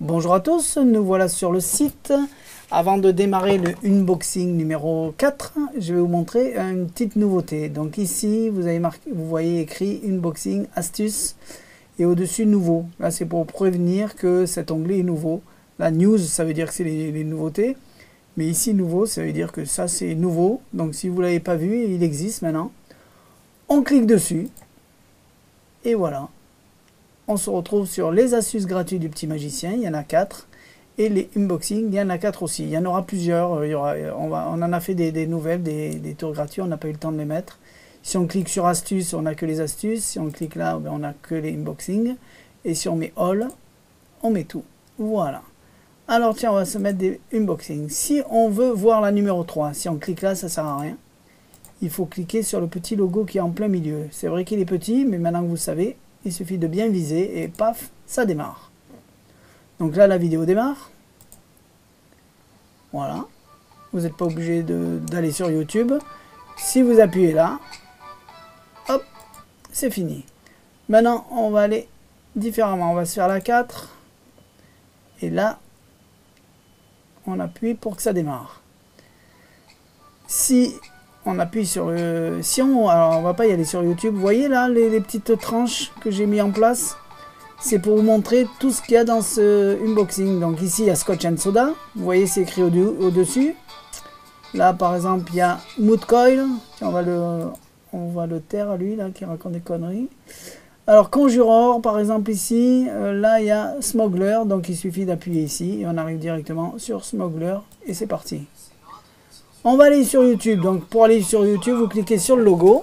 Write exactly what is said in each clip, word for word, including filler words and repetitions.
Bonjour à tous, nous voilà sur le site. Avant de démarrer le unboxing numéro quatre, je vais vous montrer une petite nouveauté. Donc ici, vous, avez marqué, vous voyez écrit unboxing astuce et au-dessus nouveau. Là, c'est pour prévenir que cet onglet est nouveau. La news, ça veut dire que c'est les, les nouveautés. Mais ici, nouveau, ça veut dire que ça, c'est nouveau. Donc si vous ne l'avez pas vu, il existe maintenant. On clique dessus. Et voilà. On se retrouve sur les astuces gratuites du petit magicien. Il y en a quatre. Et les unboxings, il y en a quatre aussi. Il y en aura plusieurs. Il y aura, on, va, on en a fait des, des nouvelles, des, des tours gratuits. On n'a pas eu le temps de les mettre. Si on clique sur astuces, on n'a que les astuces. Si on clique là, on n'a que les unboxings. Et si on met all, on met tout. Voilà. Alors tiens, on va se mettre des unboxings. Si on veut voir la numéro trois, si on clique là, ça ne sert à rien. Il faut cliquer sur le petit logo qui est en plein milieu. C'est vrai qu'il est petit, mais maintenant que vous savez, il suffit de bien viser et paf, ça démarre. Donc là, la vidéo démarre. Voilà. Vous n'êtes pas obligé d'aller sur YouTube. Si vous appuyez là, hop, c'est fini. Maintenant, on va aller différemment. On va se faire la quatre. Et là, on appuie pour que ça démarre. Si on appuie sur le... Si on... Alors, on va pas y aller sur YouTube. Vous voyez là, les, les petites tranches que j'ai mis en place? C'est pour vous montrer tout ce qu'il y a dans ce unboxing. Donc ici, il y a Scotch and Soda. Vous voyez, c'est écrit au-dessus. Là, par exemple, il y a Mood Coil. On va le, on va le taire à lui, là, qui raconte des conneries. Alors, Conjuror, par exemple, ici. Euh, là, il y a Smuggler. Donc, il suffit d'appuyer ici. Et on arrive directement sur Smuggler. Et c'est parti. On va aller sur YouTube. Donc, pour aller sur YouTube, vous cliquez sur le logo.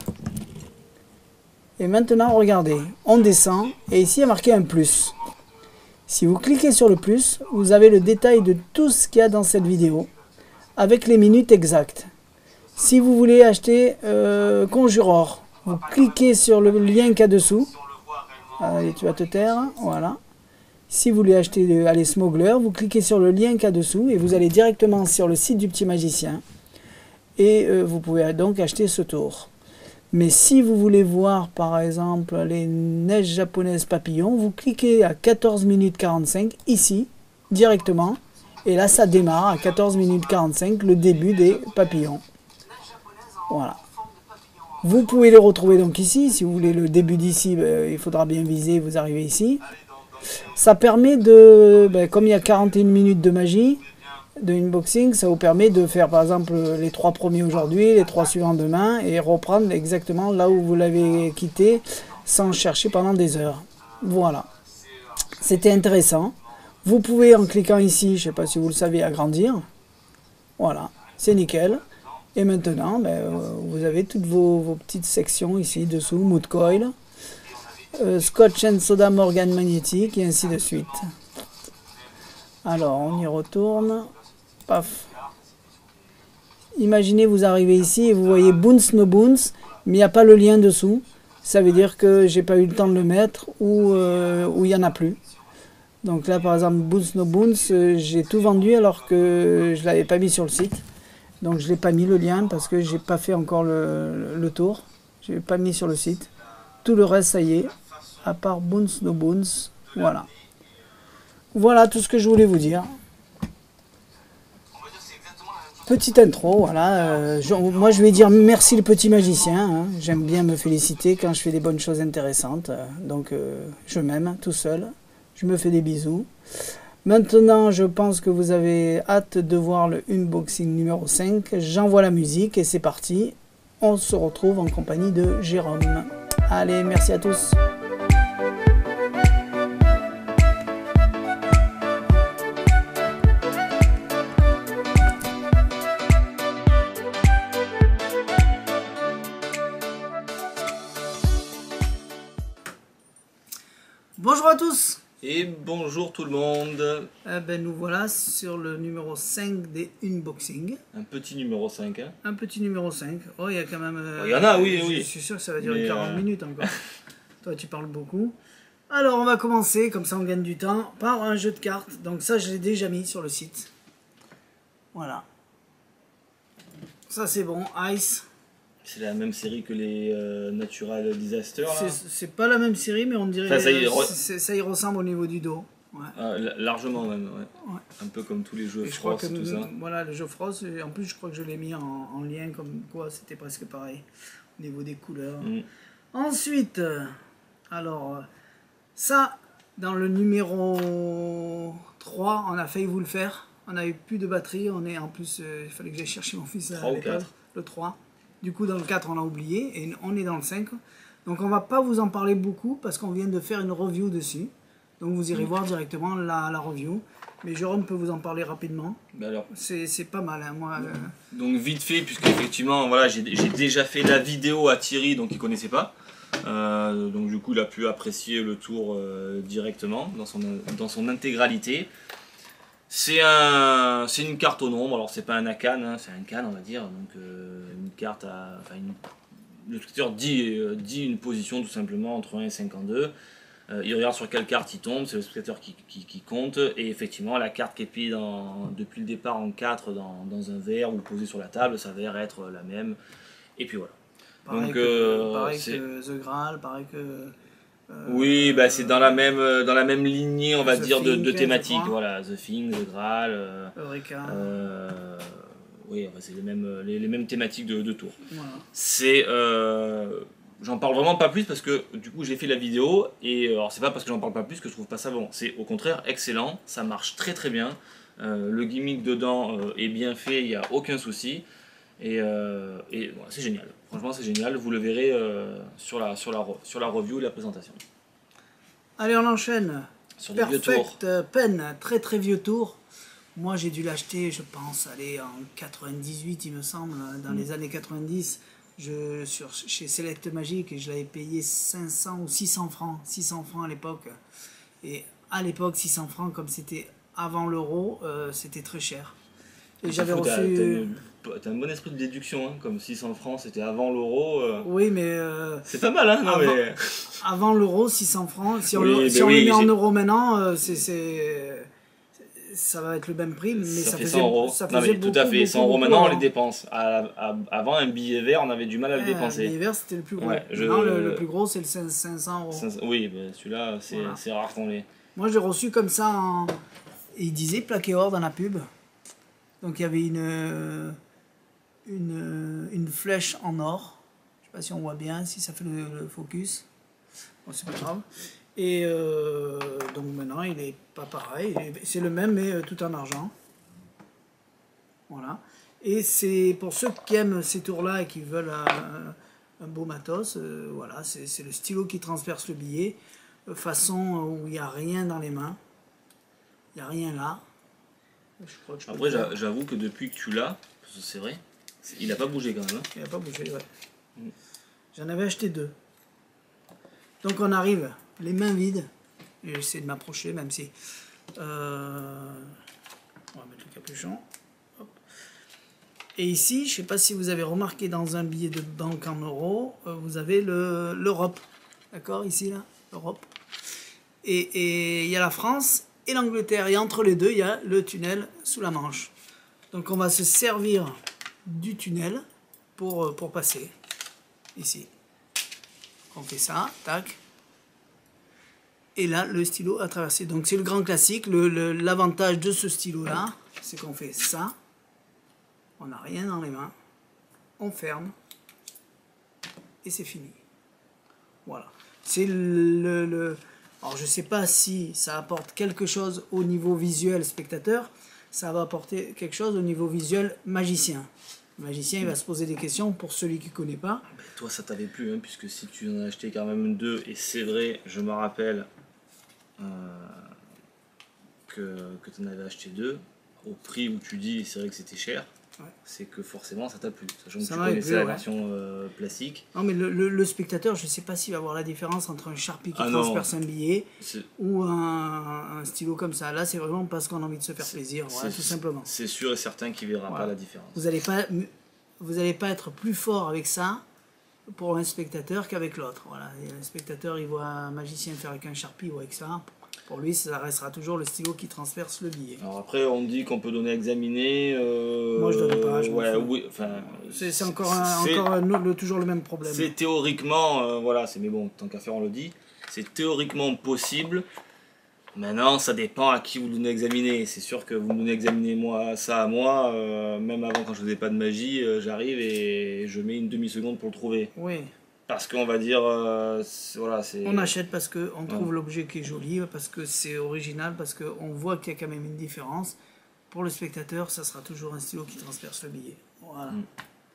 Et maintenant, regardez, on descend et ici, il y a marqué un plus. Si vous cliquez sur le plus, vous avez le détail de tout ce qu'il y a dans cette vidéo, avec les minutes exactes. Si vous voulez acheter euh, Conjuror, vous cliquez sur le lien qu'il y a dessous. Allez, tu vas te taire, voilà. Si vous voulez acheter allez, Smuggler, vous cliquez sur le lien qu'il y a dessous et vous allez directement sur le site du petit magicien. Et euh, vous pouvez donc acheter ce tour. Mais si vous voulez voir par exemple les neiges japonaises papillons, vous cliquez à quatorze minutes quarante-cinq ici, directement. Et là ça démarre à quatorze minutes quarante-cinq, le début des papillons. Voilà. Vous pouvez les retrouver donc ici. Si vous voulez le début d'ici, ben, il faudra bien viser, vous arrivez ici. Ça permet de, ben, comme il y a quarante et une minutes de magie, de unboxing, ça vous permet de faire par exemple les trois premiers aujourd'hui, les trois suivants demain et reprendre exactement là où vous l'avez quitté sans chercher pendant des heures. Voilà. C'était intéressant. Vous pouvez en cliquant ici, je ne sais pas si vous le savez, agrandir. Voilà, c'est nickel. Et maintenant, ben, vous avez toutes vos, vos petites sections ici dessous, Mood Coil, euh, Scotch and Soda Morgan Magnétique et ainsi de suite. Alors, on y retourne. Paf. Imaginez, vous arrivez ici et vous voyez Boons No Boons, mais il n'y a pas le lien dessous. Ça veut dire que j'ai pas eu le temps de le mettre ou euh, il n'y en a plus. Donc là, par exemple, Boons No Boons, euh, j'ai tout vendu alors que je ne l'avais pas mis sur le site. Donc je ne l'ai pas mis le lien parce que j'ai pas fait encore le, le tour. Je l'ai pas mis sur le site. Tout le reste, ça y est, à part Boons No Boons. Voilà. Voilà tout ce que je voulais vous dire. Petite intro, voilà. Euh, je, moi, je vais dire merci le petit magicien. Hein. J'aime bien me féliciter quand je fais des bonnes choses intéressantes. Donc, euh, je m'aime tout seul. Je me fais des bisous. Maintenant, je pense que vous avez hâte de voir le unboxing numéro cinq. J'envoie la musique et c'est parti. On se retrouve en compagnie de Jérôme. Allez, merci à tous. Bonjour à tous. Et bonjour tout le monde. Eh ben, nous voilà sur le numéro cinq des unboxings. Un petit numéro cinq. Hein. Un petit numéro cinq. Oh, il y a quand même... Euh, oh, il y en a, oui, je, oui. Je suis sûr que ça va durer Mais quarante euh... minutes encore. Toi, tu parles beaucoup. Alors, on va commencer, comme ça on gagne du temps, par un jeu de cartes. Donc ça, je l'ai déjà mis sur le site. Voilà. Ça, c'est bon. Ice. C'est la même série que les euh, Natural Disaster. C'est pas la même série, mais on dirait enfin, ça, y euh, ça y ressemble au niveau du dos. Ouais. Ah, largement même, ouais. Ouais. Un peu comme tous les jeux et je crois Frost que et tout ça. voilà, le jeu Frost, en plus je crois que je l'ai mis en, en lien comme quoi c'était presque pareil au niveau des couleurs. Mm. Ensuite, euh, alors euh, ça, dans le numéro trois, on a failli vous le faire. On n'avait plus de batterie, on est en plus, euh, il fallait que j'aille chercher mon fils à trois ou l'école, quatre. le trois. Du coup dans le quatre on a oublié et on est dans le cinq. Donc on va pas vous en parler beaucoup parce qu'on vient de faire une review dessus. Donc vous irez Mm. voir directement la, la review. Mais Jérôme peut vous en parler rapidement. Ben alors. C'est pas mal, hein, moi. Euh... Donc vite fait, puisque effectivement, voilà, j'ai déjà fait la vidéo à Thierry, donc il connaissait pas. Euh, donc du coup, il a pu apprécier le tour euh, directement, dans son, dans son intégralité. C'est un, c'est une carte au nombre, alors c'est pas un Akan, hein, c'est un Can, on va dire. Donc euh, une carte à... Enfin, une, le scripteur dit, euh, dit une position tout simplement entre un et cinquante-deux. Euh, il regarde sur quelle carte il tombe, c'est le spectateur qui, qui, qui compte, et effectivement la carte qui est prise dans, depuis le départ en quatre dans, dans un verre ou posée sur la table s'avère être la même, et puis voilà. Pareil, Donc, que, euh, pareil que The Graal, pareil que... Euh, oui, bah, c'est dans la même dans la même lignée, on va The dire, de, Thing, de thématiques, voilà, The Thing, The Graal, euh, Eureka. Euh, oui, enfin, c'est les mêmes les, les mêmes thématiques de, de tour. Voilà. C'est euh, J'en parle vraiment pas plus parce que du coup j'ai fait la vidéo et alors c'est pas parce que j'en parle pas plus que je trouve pas ça bon, c'est au contraire excellent, ça marche très très bien, euh, le gimmick dedans euh, est bien fait, il n'y a aucun souci et, euh, et bon, c'est génial, franchement c'est génial, vous le verrez euh, sur, la, sur, la, sur la review et la présentation. Allez on enchaîne, sur des vieux tours. Perfect Pen, très très vieux tour. Moi j'ai dû l'acheter je pense allez, en quatre-vingt-dix-huit il me semble, dans mmh. les années quatre-vingt-dix. Je, sur, chez Select Magic et je l'avais payé cinq cents ou six cents francs, six cents francs à l'époque. Et à l'époque, six cents francs, comme c'était avant l'euro, euh, c'était très cher. Et j'avais reçu... T'as un bon esprit de déduction, hein, comme six cents francs, c'était avant l'euro. Euh... Oui, mais... Euh, c'est pas mal, hein non, avant, mais... avant l'euro, six cents francs. Si on, oui, le, si ben on oui, le met en euros maintenant, euh, c'est... ça va être le même prix, mais ça, ça fait faisait, cent euros. ça faisait non, mais beaucoup, tout à fait, beaucoup, cent euros beaucoup, maintenant, beaucoup, on les dépense. À, à, avant, un billet vert, on avait du mal à le ouais, dépenser. Un billet vert, c'était le plus gros. Ouais, je... Non, le, le plus gros, c'est le cinq cents euros. Oui, ben, celui-là, c'est voilà. rare qu'on l'ait. Moi, j'ai reçu comme ça, en... il disait plaqué or dans la pub. Donc, il y avait une, une, une flèche en or. Je sais pas si on voit bien, si ça fait le, le focus. Bon, c'est pas grave. Et euh, donc maintenant il est pas pareil, c'est le même mais tout en argent. Voilà. Et c'est pour ceux qui aiment ces tours là et qui veulent un, un beau matos, euh, voilà, c'est le stylo qui transperce le billet, de façon où il n'y a rien dans les mains. Il n'y a rien là. Je crois que je Après j'avoue que depuis que tu l'as, c'est vrai, il n'a pas bougé quand même. Hein. Il n'a pas bougé, ouais. Mm. J'en avais acheté deux. Donc on arrive les mains vides, et j'essaie de m'approcher même si... Euh, on va mettre le capuchon. Hop. Et ici, je ne sais pas si vous avez remarqué dans un billet de banque en euros, euh, vous avez l'Europe. D'accord, ici, là, l'Europe. Et il y a la France et l'Angleterre. Et entre les deux, il y a le tunnel sous la Manche. Donc on va se servir du tunnel pour, pour passer. Ici. On fait ça, tac. Et là, le stylo a traversé. Donc c'est le grand classique. L'avantage de ce stylo-là, c'est qu'on fait ça. On n'a rien dans les mains. On ferme. Et c'est fini. Voilà. C'est le, le... Alors je ne sais pas si ça apporte quelque chose au niveau visuel spectateur. Ça va apporter quelque chose au niveau visuel magicien. Le magicien, il va se poser des questions pour celui qui ne connaît pas. Ben, toi, ça t'avait plu, hein, puisque si tu en as acheté quand même deux, et c'est vrai, je me rappelle euh, que, que tu en avais acheté deux, au prix où tu dis, c'est vrai que c'était cher, ouais. C'est que forcément ça t'a plu, sachant que ça tu connaissais plus, la ouais. version euh, classique. Non, mais le, le, le spectateur, je ne sais pas s'il va voir la différence entre un Sharpie qui ah transperce un billet ou un, un stylo comme ça. Là, c'est vraiment parce qu'on a envie de se faire plaisir, voilà, tout simplement. C'est sûr et certain qu'il ne verra voilà. pas la différence. Vous n'allez pas, vous allez pas être plus fort avec ça pour un spectateur qu'avec l'autre. Voilà. Le spectateur, il voit un magicien faire avec un Sharpie ou avec ça. Pour lui, ça restera toujours le stylo qui transperce le billet. Alors après, on dit qu'on peut donner à examiner. Euh... Moi, je donne pas. Je ouais, oui, enfin, c'est encore, un, encore un, le, toujours le même problème. C'est théoriquement, euh, voilà, c'est mais bon, tant qu'à faire, on le dit. C'est théoriquement possible. Maintenant, ça dépend à qui vous le donnez examiner. C'est sûr que vous me donnez examiner moi, ça à moi, euh, même avant quand je faisais pas de magie, euh, j'arrive et je mets une demi-seconde pour le trouver. Oui. Parce qu'on va dire, euh, voilà, c'est... On achète parce qu'on trouve Ouais. l'objet qui est joli, parce que c'est original, parce qu'on voit qu'il y a quand même une différence. Pour le spectateur, ça sera toujours un stylo qui transperce le billet. Voilà. Mm.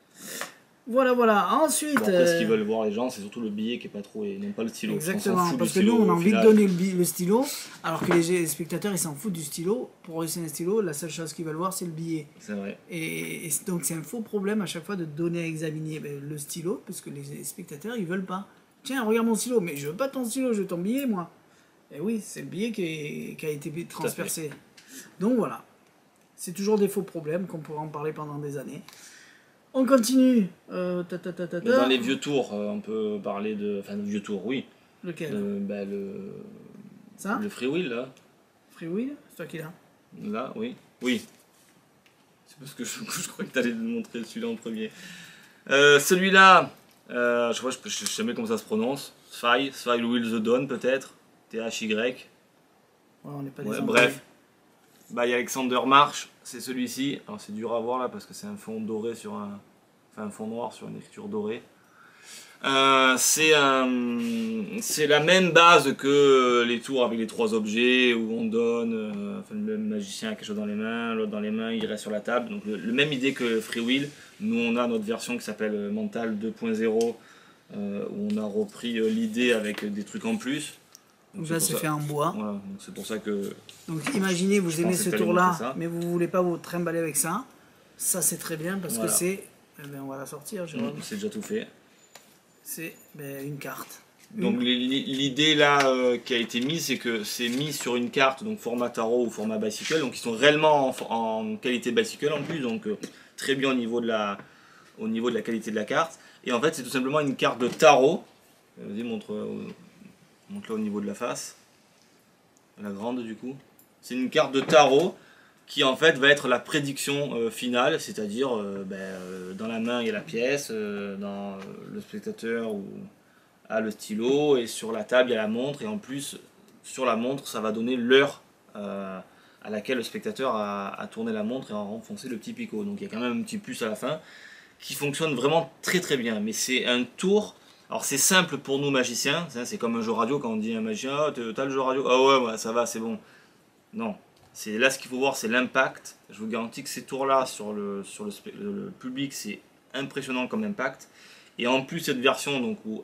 Voilà, voilà. Ensuite... Bon, après, ce qu'ils euh, veulent voir les gens, c'est surtout le billet qui est pas trop et non pas le stylo. On s'en Exactement, fout parce du que nous stylo, on a au envie de final. donner le, bi- le stylo, alors que les spectateurs ils s'en foutent du stylo. Pour eux c'est un stylo, la seule chose qu'ils veulent voir c'est le billet. C'est vrai. Et, et donc c'est un faux problème à chaque fois de donner à examiner ben, le stylo, parce que les spectateurs ils veulent pas. Tiens, regarde mon stylo, mais je veux pas ton stylo, je veux ton billet moi. Et oui, c'est le billet qui, est- qui a été transpercé. Donc voilà, c'est toujours des faux problèmes qu'on pourra en parler pendant des années. On continue. Euh, ta, ta, ta, ta, Mais ta. dans les vieux tours, euh, on peut parler de... Enfin, le vieux tour, oui. Lequel Euh, bah, le... Ça Le freewheel, là. Free Will C'est toi qui l'as. Là, oui. Oui. C'est parce que je, je crois que tu allais me montrer celui-là en premier. Euh, celui-là, euh, je crois que je ne sais jamais comment ça se prononce. Sfy, Sfy Will the Dawn, peut-être. T H Y. Ouais, on n'est pas des Ouais, Anglais. bref. By Alexander Marsh, c'est celui-ci. Alors c'est dur à voir là parce que c'est un fond doré sur un. Enfin, un fond noir sur une écriture dorée. Euh, c'est un, c'est la même base que les tours avec les trois objets où on donne, euh, enfin, le magicien a quelque chose dans les mains, l'autre dans les mains, il reste sur la table. Donc le, le même idée que Free Will. Nous on a notre version qui s'appelle Mental deux point zéro euh, où on a repris euh, l'idée avec des trucs en plus. Donc c'est là pour c'est ça- fait en bois. Voilà, donc c'est pour ça que Donc imaginez, vous Je aimez pensais ce que t'allais tour-là, montrer ça. mais vous voulez pas vous trimballer avec ça. Ça c'est très bien parce Voilà. que c'est... Eh ben, on va la sortir, Jérôme. c'est déjà tout fait. C'est ben, une carte. Donc Une- l'idée là euh, qui a été mise, c'est que c'est mis sur une carte, donc format tarot ou format bicycle, donc ils sont réellement en, en qualité bicycle en plus, donc euh, très bien au niveau de la, au niveau de la qualité de la carte. Et en fait c'est tout simplement une carte de tarot. Euh, Vas-y montre, euh, montre là au niveau de la face, la grande du coup. C'est une carte de tarot qui en fait va être la prédiction euh, finale, c'est-à-dire euh, ben, euh, dans la main il y a la pièce, euh, dans euh, le spectateur ou a le stylo et sur la table il y a la montre et en plus sur la montre ça va donner l'heure euh, à laquelle le spectateur a, a tourné la montre et a renfoncé le petit picot. Donc il y a quand même un petit plus à la fin qui fonctionne vraiment très très bien. Mais c'est un tour, alors c'est simple pour nous magiciens, c'est comme un jeu radio quand on dit à un magicien ah, t'as le jeu radio, ah ouais, ouais ça va c'est bon. Non, c'est là ce qu'il faut voir c'est l'impact. Je vous garantis que ces tours là sur le, sur le, le public c'est impressionnant comme impact. Et en plus cette version donc où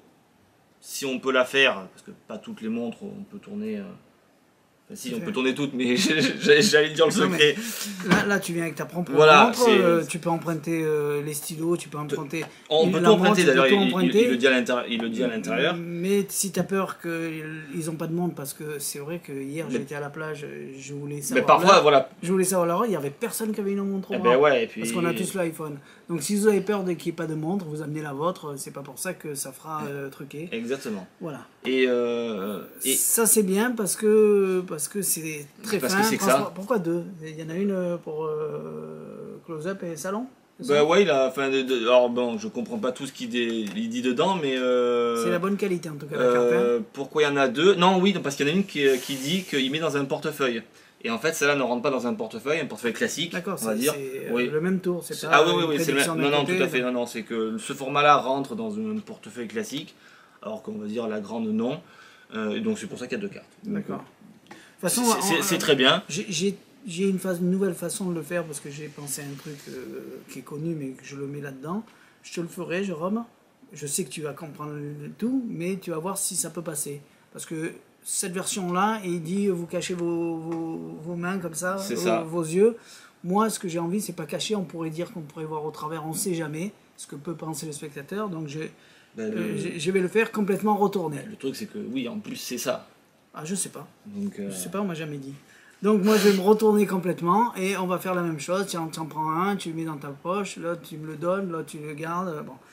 si on peut la faire, parce que pas toutes les montres on peut tourner, euh... enfin, si on peut tourner toutes, mais j'allais dire le Non, secret. Là, là tu viens avec ta propre Voilà, montre, c'est- euh, tu peux emprunter euh, les stylos, tu peux emprunter... On Il- peut la tout emprunter montre, tu peux d'ailleurs, tout il, il- emprunter. il le dit à l'intérieur. Il le dit à l'intérieur. Mais si tu as peur qu'ils n'ont pas de montre, parce que c'est vrai que hier Mais- j'étais à la plage, je voulais Mais savoir parfois, l'heure. voilà. Je voulais savoir l'heure, il n'y avait personne qui avait une montre au Eh bras. ben ouais, et puis. Parce qu'on a tous l'iPhone. Donc si vous avez peur de qu'il n'y ait pas de montre, vous amenez la vôtre, c'est pas pour ça que ça fera euh, truquer. Exactement. Voilà. Et, euh, et Ça c'est bien parce que parce que c'est très Parce fin. que c'est que Transpa- ça. Pourquoi deux? Il y en a une euh, pour euh, close-up et salon. c'est ça bah ouais, il a. Enfin, de, de- alors bon, je comprends pas tout ce qu'il dé- il dit dedans, mais. Euh, C'est la bonne qualité en tout cas la carte. hein. euh, pourquoi il y en a deux? Non, oui, parce qu'il y en a une qui, qui dit qu'il met dans un portefeuille. Et en fait, celle-là ne rentre pas dans un portefeuille, un portefeuille classique, D'accord, on va c'est dire. c'est, euh, Oui. le même tour, c'est C'est- pas Ah oui, oui, une oui, c'est le prédiction même. d'un Non, non, côté, tout à fait. Non, non, c'est que ce format-là rentre dans un portefeuille classique, alors qu'on va dire la grande non. Euh, et donc c'est pour ça qu'il y a deux cartes. Donc, D'accord. De euh, toute façon, c'est- c'est en- c'est très bien. J'ai- J'ai j'ai une, phase- une nouvelle façon de le faire parce que j'ai pensé à un truc euh, qui est connu mais que je le mets là-dedans. Je te le ferai, Jérôme. Je sais que tu vas comprendre le tout, mais tu vas voir si ça peut passer. Parce que cette version-là, il dit vous cachez vos, vos, vos mains comme ça, C'est vos, ça. vos yeux. Moi, ce que j'ai envie, c'est pas cacher. On pourrait dire qu'on pourrait voir au travers, on ne sait jamais ce que peut penser le spectateur. Donc je, Ben, euh, le, je- je vais le faire complètement retourné. le truc c'est que oui, en plus c'est ça. Ah, je sais pas. Donc, euh, Je sais pas, on m'a jamais dit. Donc moi je vais me retourner complètement et on va faire la même chose. Tu en, tu en prends un, tu le mets dans ta poche, là tu me le donnes, là tu le gardes. Bon.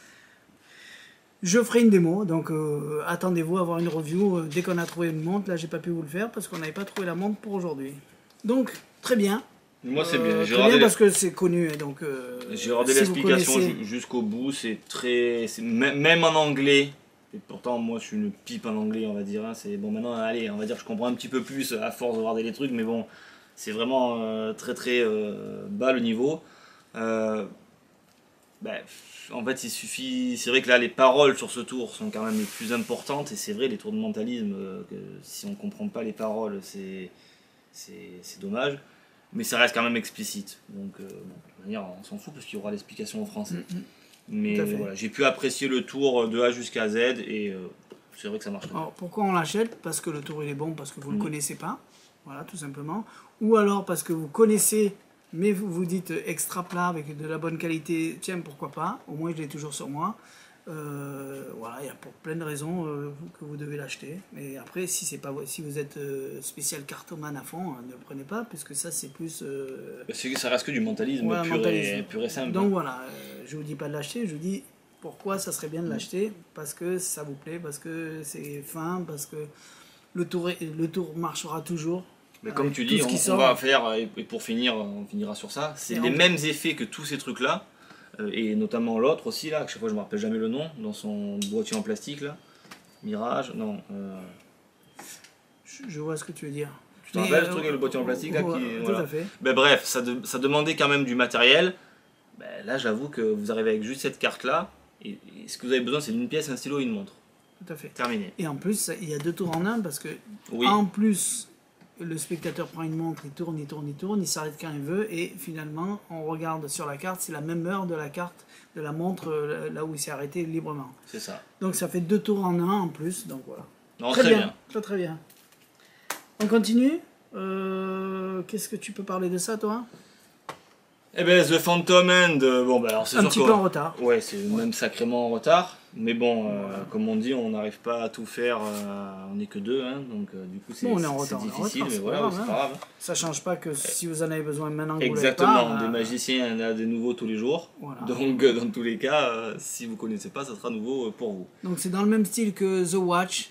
Je ferai une démo, donc euh, attendez-vous à avoir une review euh, dès qu'on a trouvé une montre. Là j'ai pas pu vous le faire parce qu'on n'avait pas trouvé la montre pour aujourd'hui. Donc très bien. moi c'est Euh, bien. J'ai très regardé bien la- parce que c'est connu. hein, Donc euh, J'ai regardé si vous l'explication connaissez- ju- jusqu'au bout, c'est très. c'est- Même même en anglais, Et pourtant, moi, je suis une pipe en anglais, on va dire. Hein. C'est bon, maintenant, allez, on va dire que je comprends un petit peu plus à force de regarder les trucs, mais bon, c'est vraiment euh, très très euh, bas le niveau. Euh, ben, en fait, il suffit. C'est vrai que là, les paroles sur ce tour sont quand même les plus importantes, et c'est vrai, les tours de mentalisme, euh, que si on comprend pas les paroles, c'est c'est dommage. Mais ça reste quand même explicite. Donc, euh, bon, de toute manière, on s'en fout parce qu'il y aura l'explication en français. Mm-hmm. Mais voilà, j'ai pu apprécier le tour de A jusqu'à Z et euh, c'est vrai que ça marche. Alors, pourquoi on l'achète? Parce que le tour il est bon, parce que vous ne mmh. le connaissez pas, voilà, tout simplement. Ou alors parce que vous connaissez, mais vous vous dites extra plat avec de la bonne qualité, tiens, pourquoi pas, au moins je l'ai toujours sur moi. Euh, voilà, il y a pour plein de raisons euh, que vous devez l'acheter. Mais après, si, c'est pas, si vous êtes euh, spécial cartoman à fond, hein, ne le prenez pas, puisque ça c'est plus... Euh, ça reste que du mentalisme, voilà, pur, mentalisme. Et, pur et simple. Donc voilà, euh, je vous dis pas de l'acheter, je vous dis pourquoi ça serait bien de l'acheter, parce que ça vous plaît, parce que c'est fin, parce que le tour, est, le tour marchera toujours. Mais comme tu dis, on, on va faire, et pour finir, on finira sur ça, c'est les mêmes effets que tous ces trucs-là. Et notamment l'autre aussi là, que chaque fois je me rappelle jamais le nom, dans son boîtier en plastique là, Mirage, non. Euh... Je, je vois ce que tu veux dire. Tu te rappelles ce truc avec le boîtier en plastique là, ouais, qui, tout voilà. à fait. Ben, bref, ça, de, ça demandait quand même du matériel. Ben, là j'avoue que vous arrivez avec juste cette carte là, et, et ce que vous avez besoin c'est d'une pièce, un stylo et une montre. Tout à fait. Terminé. Et en plus, il y a deux tours en un parce que oui. en plus. Le spectateur prend une montre, il tourne, il tourne, il tourne, il s'arrête quand il veut, et finalement, on regarde sur la carte, c'est la même heure de la carte, de la montre, là où il s'est arrêté librement. C'est ça. Donc ça fait deux tours en un en plus, donc voilà. Non, très, très bien. bien. Très très bien. On continue. Euh, Qu'est-ce que tu peux parler de ça, toi? Eh ben, The Phantom End, bon, ben, alors c'est un sûr petit peu en retard. Ouais, c'est ouais. même sacrément en retard. Mais bon, euh, voilà. Comme on dit, on n'arrive pas à tout faire. Euh, on n'est que deux, hein, donc euh, du coup c'est bon, difficile. Mais voilà, grave, c'est hein. pas grave. Ça change pas que si vous en avez besoin maintenant. Exactement. Vous pas, des euh... magiciens, il y en a des nouveaux tous les jours. Voilà. Donc euh, dans tous les cas, euh, si vous connaissez pas, ça sera nouveau pour vous. Donc c'est dans le même style que The Watch,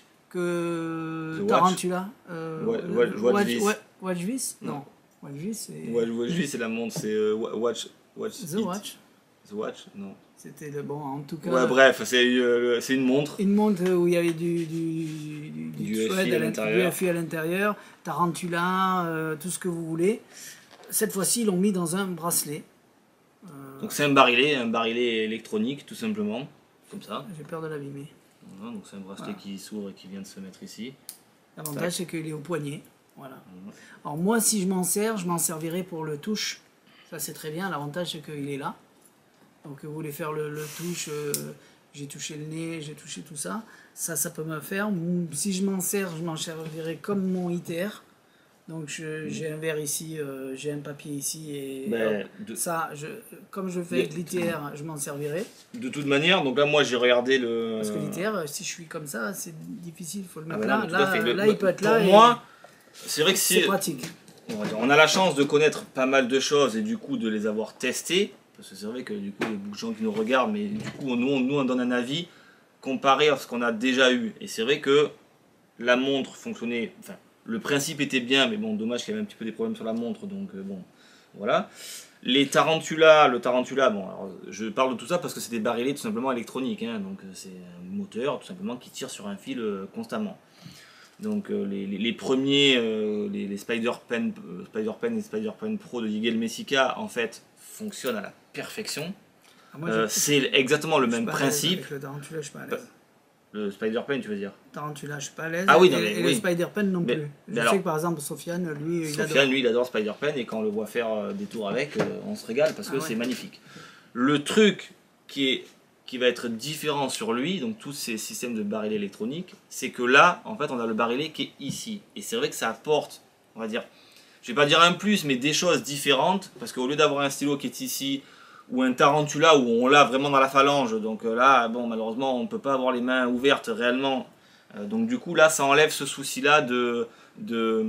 que The Tarantula. Euh, Watch, Watch, Watch Vis. Watch Vis. Non. Watch Vis, c'est. Watch Vis, c'est la montre, c'est euh, Watch. Watch The It. Watch. The Watch, non. C'était le bon, en tout cas. Ouais, bref, c'est euh, une montre. Une montre où il y avait du, du, du, du, du F I à l'intérieur. Du F I à l'intérieur, Tarantula, euh, tout ce que vous voulez. Cette fois-ci, ils l'ont mis dans un bracelet. Euh... Donc c'est un barillet, un barillet électronique, tout simplement. Comme ça. J'ai peur de l'abîmer. Voilà, donc c'est un bracelet voilà. qui s'ouvre et qui vient de se mettre ici. L'avantage, c'est qu'il est au poignet. Voilà. Mmh. Alors moi, si je m'en sers, je m'en servirai pour le touche. Ça, c'est très bien. L'avantage, c'est qu'il est là. Donc, vous voulez faire le, le touche, euh, j'ai touché le nez, j'ai touché tout ça. Ça, ça peut me faire. Si je m'en sers, je m'en servirai comme mon I T R. Donc, j'ai un verre ici, euh, j'ai un papier ici. Et ben, hop, de... ça, je, comme je fais avec l'I T R, je m'en servirai. De toute manière, donc là, moi, j'ai regardé le... Parce que l'I T R, si je suis comme ça, c'est difficile. Il faut le mettre ah ben là. Là, le, là le, il peut être là. Pour et... moi, c'est vrai que si... c'est pratique. On a la chance de connaître pas mal de choses et du coup de les avoir testées. Parce que c'est vrai que du coup, il y a beaucoup de gens qui nous regardent, mais du coup, nous, on, nous, on donne un avis comparé à ce qu'on a déjà eu. Et c'est vrai que la montre fonctionnait, enfin, le principe était bien, mais bon, dommage qu'il y avait un petit peu des problèmes sur la montre, donc euh, bon, voilà. Les tarantulas, le tarantula, bon, alors, je parle de tout ça parce que c'est des barillets tout simplement électroniques, hein, donc c'est un moteur tout simplement qui tire sur un fil euh, constamment. Donc euh, les, les, les premiers, euh, les, les Spider-Pen euh, Spider Pen et Spider-Pen Pro de Yigal Messica, en fait, fonctionnent à la perfection. Ah, euh, c'est exactement le même principe. Avec le Tarantula, je suis pas à l'aise. Le Spider-Pen, tu veux dire? Tarantula, je suis pas à l'aise. Ah oui, non, et, mais, et oui. le Spider-Pen non mais, plus. Je mais sais alors, que par exemple, Sofiane, lui, il Sofiane, adore. lui, il adore Spider-Pen et quand on le voit faire euh, des tours avec, euh, on se régale parce que ah, ouais. c'est magnifique. Le truc qui est qui va être différent sur lui, donc tous ces systèmes de barillet électronique, c'est que là, en fait, on a le barillet qui est ici. Et c'est vrai que ça apporte, on va dire, je vais pas dire un plus, mais des choses différentes, parce qu'au lieu d'avoir un stylo qui est ici, ou un tarantula où on l'a vraiment dans la phalange, donc là, bon, malheureusement, on ne peut pas avoir les mains ouvertes réellement. Euh, donc du coup, là, ça enlève ce souci-là de... de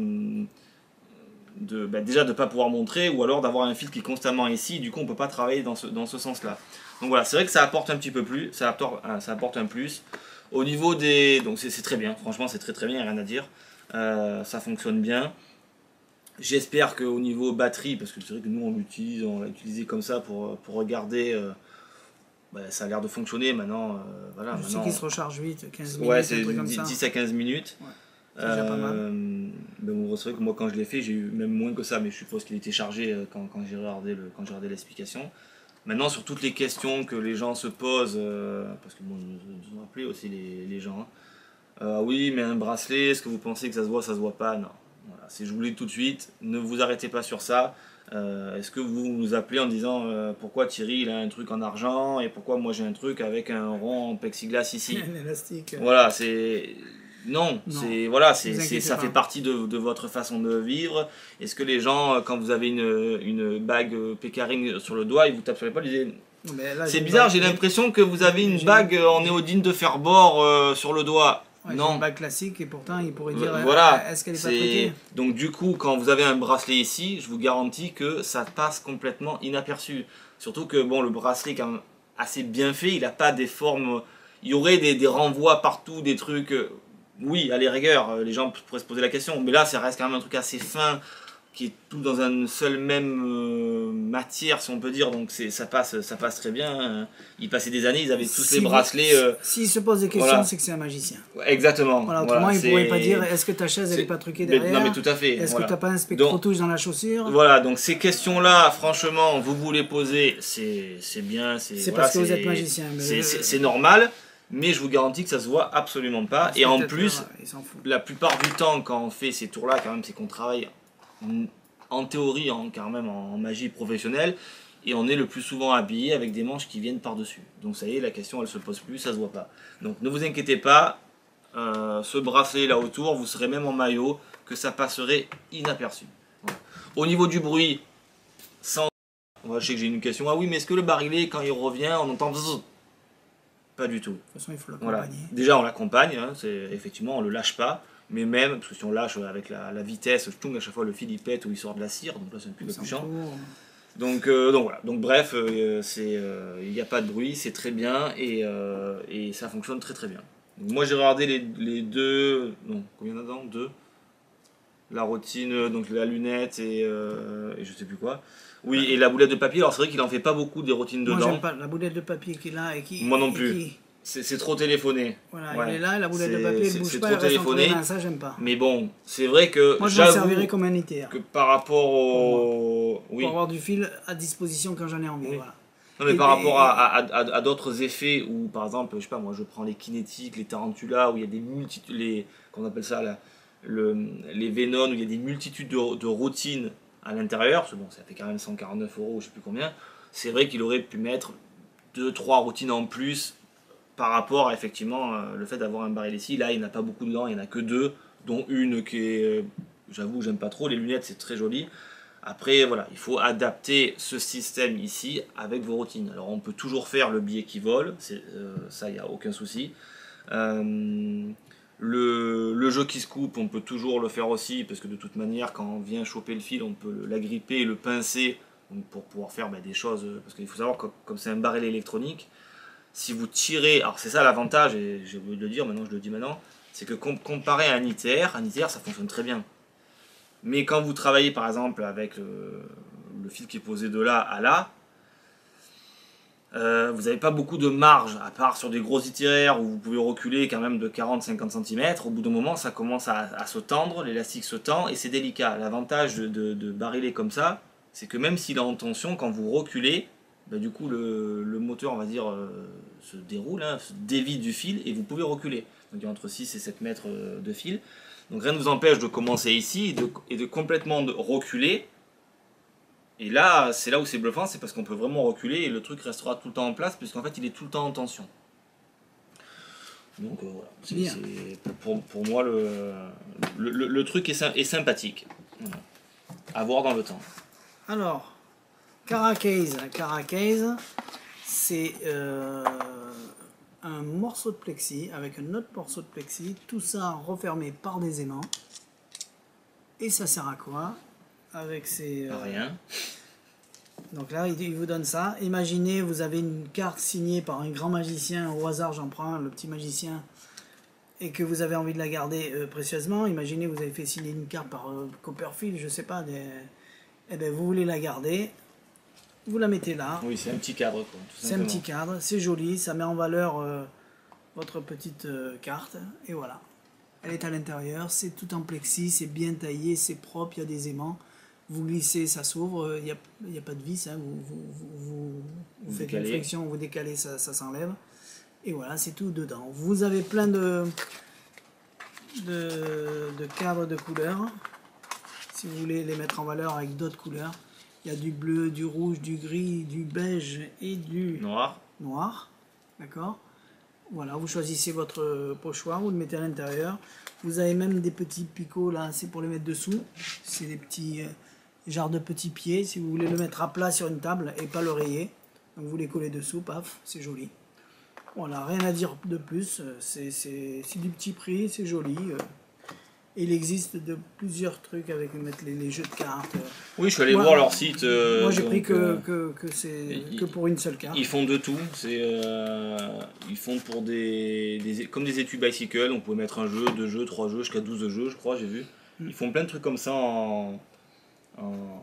De, bah déjà de ne pas pouvoir montrer ou alors d'avoir un fil qui est constamment ici, du coup on ne peut pas travailler dans ce, dans ce sens là. Donc voilà, c'est vrai que ça apporte un petit peu plus, ça apporte, ça apporte un plus. Au niveau des... donc c'est très bien, franchement c'est très très bien, il n'y a rien à dire. Euh, ça fonctionne bien. J'espère qu'au niveau batterie, parce que c'est vrai que nous on l'utilise, on l'a utilisé comme ça pour, pour regarder, euh, bah, ça a l'air de fonctionner maintenant. Euh, voilà, Je maintenant, sais qu'il se recharge vite, quinze minutes, ouais, un c'est truc comme ça. dix à quinze minutes. Ouais. C'est déjà pas mal. Euh, ben bon, c'est vrai que moi quand je l'ai fait, j'ai eu même moins que ça, mais je suppose qu'il était chargé euh, quand, quand j'ai regardé le, quand j'ai regardé l'explication. Maintenant, sur toutes les questions que les gens se posent, euh, parce que bon, ils nous ont appelé aussi les, les gens. Hein. Euh, oui, mais un bracelet, est-ce que vous pensez que ça se voit, ça se voit pas? Non. Voilà, si je vous le dis tout de suite, ne vous arrêtez pas sur ça. Euh, est-ce que vous nous appelez en disant euh, pourquoi Thierry il a un truc en argent et pourquoi moi j'ai un truc avec un rond en plexiglas ici? Un élastique. Voilà, c'est non, Non, c'est voilà, c'est vous c'est- inquiétez ça pas. fait partie de, de votre façon de vivre. Est-ce que les gens, euh, quand vous avez une, une bague euh, Pécarine sur le doigt, ils vous tapent sur l'épaule, ils disent Non, mais là, c'est une bizarre, bague- j'ai l'impression que vous avez une j'ai- bague euh, en j'ai- néodyne de fer-bord euh, sur le doigt. Ouais, j'ai Non. une bague classique et pourtant il pourrait dire V- euh, Voilà, est-ce qu'elle est pas c'est truquée? donc du coup quand vous avez un bracelet ici, je vous garantis que ça passe complètement inaperçu. Surtout que bon, le bracelet est quand même assez bien fait, il n'a pas des formes, il y aurait des, des renvois partout, des trucs. euh, Oui, à les rigueurs, euh, les gens pourraient se poser la question, mais là ça reste quand même un truc assez fin qui est tout dans une seule même euh, matière si on peut dire, donc c'est ça passe ça passe très bien. Hein. Ils passaient des années, ils avaient tous Si les vous- bracelets. euh, S'il se pose des questions, voilà. c'est que c'est un magicien. Exactement. Voilà, autrement, Voilà, il ne pourrait c'est- pas dire est-ce que ta chaise elle c'est- est pas truquée mais- derrière? Non mais tout à fait. Est-ce voilà. que tu n'as pas un spectro-touche dans la chaussure? Voilà, donc ces questions-là, franchement, vous vous les posez, c'est c'est bien. C'est C'est voilà, parce que vous c'est- êtes magicien, mais c'est- le- C'est c'est normal, mais je vous garantis que ça se voit absolument pas. Et en Spectateur, plus, il s'en fout. la plupart du temps, quand on fait ces tours-là, quand même, c'est qu'on travaille en, en théorie, en, quand même en magie professionnelle, et on est le plus souvent habillé avec des manches qui viennent par-dessus. Donc ça y est, la question, elle se pose plus, ça se voit pas. Donc ne vous inquiétez pas, euh, ce bracelet là autour, vous serez même en maillot, que ça passerait inaperçu. Voilà. Au niveau du bruit, sans... Moi, je sais que j'ai une question. Ah oui, mais est-ce que le barillet, quand il revient, on entend... Bzzz. Pas du tout. De toute façon, il faut Voilà. l'accompagner. Déjà, on l'accompagne, hein, c'est effectivement, on le lâche pas. Mais même, parce que si on lâche avec la, la vitesse, tchoung, à chaque fois le fil il pète ou il sort de la cire, donc là c'est un peu Il plus chiant. s'entoure. Donc, euh, donc voilà. Donc bref, euh, c'est, euh, il n'y a pas de bruit, c'est très bien et, euh, et ça fonctionne très très bien. Donc, moi j'ai regardé les, les deux, non, combien il y en a dedans? Deux. La routine, donc la lunette et, euh, et je sais plus quoi. Oui, et la boulette de papier. Alors c'est vrai qu'il en fait pas beaucoup des routines Moi, dedans. j'aime pas la boulette de papier qu'il a et qui. Moi non et plus. qui- C'est c'est trop téléphoné. Voilà, Ouais. il est là, et la boulette de C'est- papier, c'est- elle bouge c'est pas, trop elle reste entre les téléphoné. mains, ça j'aime pas. Mais bon, c'est vrai que Moi, je m'en j'avoue servirais comme un I T R. que par rapport au... Oui. Pour avoir du fil à disposition quand j'en ai envie. Oui. Voilà. Non mais Et- par et- rapport à, à, à- à d'autres effets où par exemple, je sais pas moi, je prends les kinétiques, les tarantulas, où il y a des multitudes, les, qu'on appelle ça là, le, les Venom, où il y a des multitudes de, de routines à l'intérieur, parce que bon, ça fait quand même cent quarante-neuf euros, je sais plus combien, c'est vrai qu'il aurait pu mettre deux trois routines en plus par rapport à effectivement euh, le fait d'avoir un baril ici. Là, il n'y en a pas beaucoup dedans, il n'y en a que deux, dont une qui est, euh, j'avoue, j'aime pas trop, les lunettes c'est très joli. Après, voilà, il faut adapter ce système ici avec vos routines. Alors, on peut toujours faire le billet qui vole, euh, ça, il n'y a aucun souci. Euh, le, le jeu qui se coupe, on peut toujours le faire aussi, parce que de toute manière, quand on vient choper le fil, on peut l'agripper et le pincer donc pour pouvoir faire bah, des choses. Parce qu'il faut savoir que comme c'est un barrel électronique, si vous tirez, alors c'est ça l'avantage, et j'ai oublié de le dire, maintenant je le dis maintenant, c'est que com comparé à un I T R, un I T R ça fonctionne très bien. Mais quand vous travaillez par exemple avec le, le fil qui est posé de là à là, euh, vous n'avez pas beaucoup de marge, à part sur des gros I T R où vous pouvez reculer quand même de quarante à cinquante centimètres. Au bout d'un moment, ça commence à, à se tendre, l'élastique se tend et c'est délicat. L'avantage de, de, de barillet comme ça, c'est que même s'il est en tension, quand vous reculez, bah, du coup le, le moteur on va dire euh, se déroule, hein, se dévie du fil et vous pouvez reculer. Donc il y a entre six et sept mètres de fil. Donc rien ne vous empêche de commencer ici et de, et de complètement de reculer. Et là, c'est là où c'est bluffant, c'est parce qu'on peut vraiment reculer et le truc restera tout le temps en place, puisqu'en fait il est tout le temps en tension. Donc euh, voilà, c'est pour, pour moi le, le, le, le truc est, est sympathique. Voilà. À voir dans le temps. Alors, Caracase, Caracase, c'est euh, un morceau de plexi avec un autre morceau de plexi, tout ça refermé par des aimants. Et ça sert à quoi? Avec ces... Euh... Rien. Donc là, il vous donne ça. Imaginez, vous avez une carte signée par un grand magicien, au hasard j'en prends un, le petit magicien, et que vous avez envie de la garder euh, précieusement. Imaginez, vous avez fait signer une carte par euh, Copperfield, je sais pas, des... eh bien vous voulez la garder. vous la mettez là. Oui, c'est un petit cadre. C'est un petit cadre, c'est joli, ça met en valeur euh, votre petite euh, carte. Et voilà. Elle est à l'intérieur, c'est tout en plexi, c'est bien taillé, c'est propre, il y a des aimants. Vous glissez, ça s'ouvre, il n'y a, il y a pas de vis, hein. vous, vous, vous, vous, vous faites une flexion, vous décalez, ça, ça s'enlève. Et voilà, c'est tout dedans. Vous avez plein de, de, de cadres de couleurs. Si vous voulez les mettre en valeur avec d'autres couleurs. Il y a du bleu, du rouge, du gris, du beige et du noir. Noir, d'accord. Voilà, vous choisissez votre pochoir, vous le mettez à l'intérieur. Vous avez même des petits picots là, c'est pour les mettre dessous. C'est des petits... Euh, genre de petits pieds, si vous voulez le mettre à plat sur une table et pas le rayer. Donc vous les collez dessous, paf, c'est joli. Voilà, rien à dire de plus, c'est du petit prix, c'est joli. Il existe de plusieurs trucs avec mettre les, les jeux de cartes. Oui, je suis allé moi, voir leur site. Euh, moi j'ai pris que, euh, que, que c'est que pour une seule carte. Ils font de tout, euh, ils font pour des, des... comme des études bicycle, on peut mettre un jeu, deux jeux, trois jeux, jusqu'à douze jeux je crois, j'ai vu. Ils font plein de trucs comme ça en... En,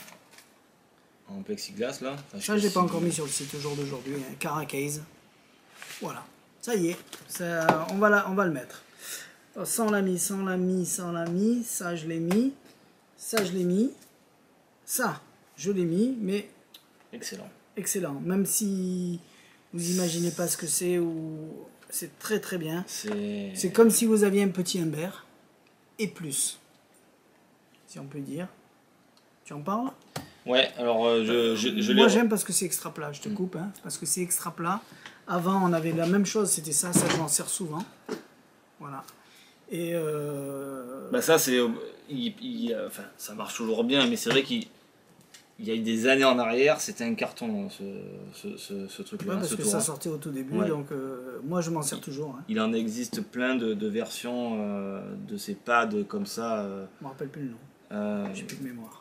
en plexiglas là. Enfin, ça, j'ai pas encore mis sur le site au jour d'aujourd'hui. Hein. Caracase. Voilà. Ça y est. Ça, on, va la, on va le mettre. Ça, on l'a mis, ça, on l'a mis, ça, on l'a mis. Ça, je l'ai mis. Ça, je l'ai mis. Ça, je l'ai mis. Mais. Excellent. Excellent. Même si vous imaginez pas ce que c'est, ou c'est très très bien. C'est comme si vous aviez un petit Humbert. Et plus. Si on peut dire. Tu en parles? Ouais, alors euh, je, je, je Moi j'aime parce que c'est extra plat, je te coupe, hein, parce que c'est extra plat. Avant on avait la même chose, c'était ça, ça je m'en sers souvent. Voilà. Et euh... bah ça c'est, il, il, enfin ça marche toujours bien, mais c'est vrai qu'il il y a eu des années en arrière, c'était un carton ce, ce, ce, ce truc-là. Ouais, parce ce que tour, ça hein. sortait au tout début, Ouais. donc euh, moi je m'en sers toujours. Hein. Il en existe plein de, de versions euh, de ces pads comme ça. Euh, je me rappelle plus le nom. Euh, J'ai plus de mémoire.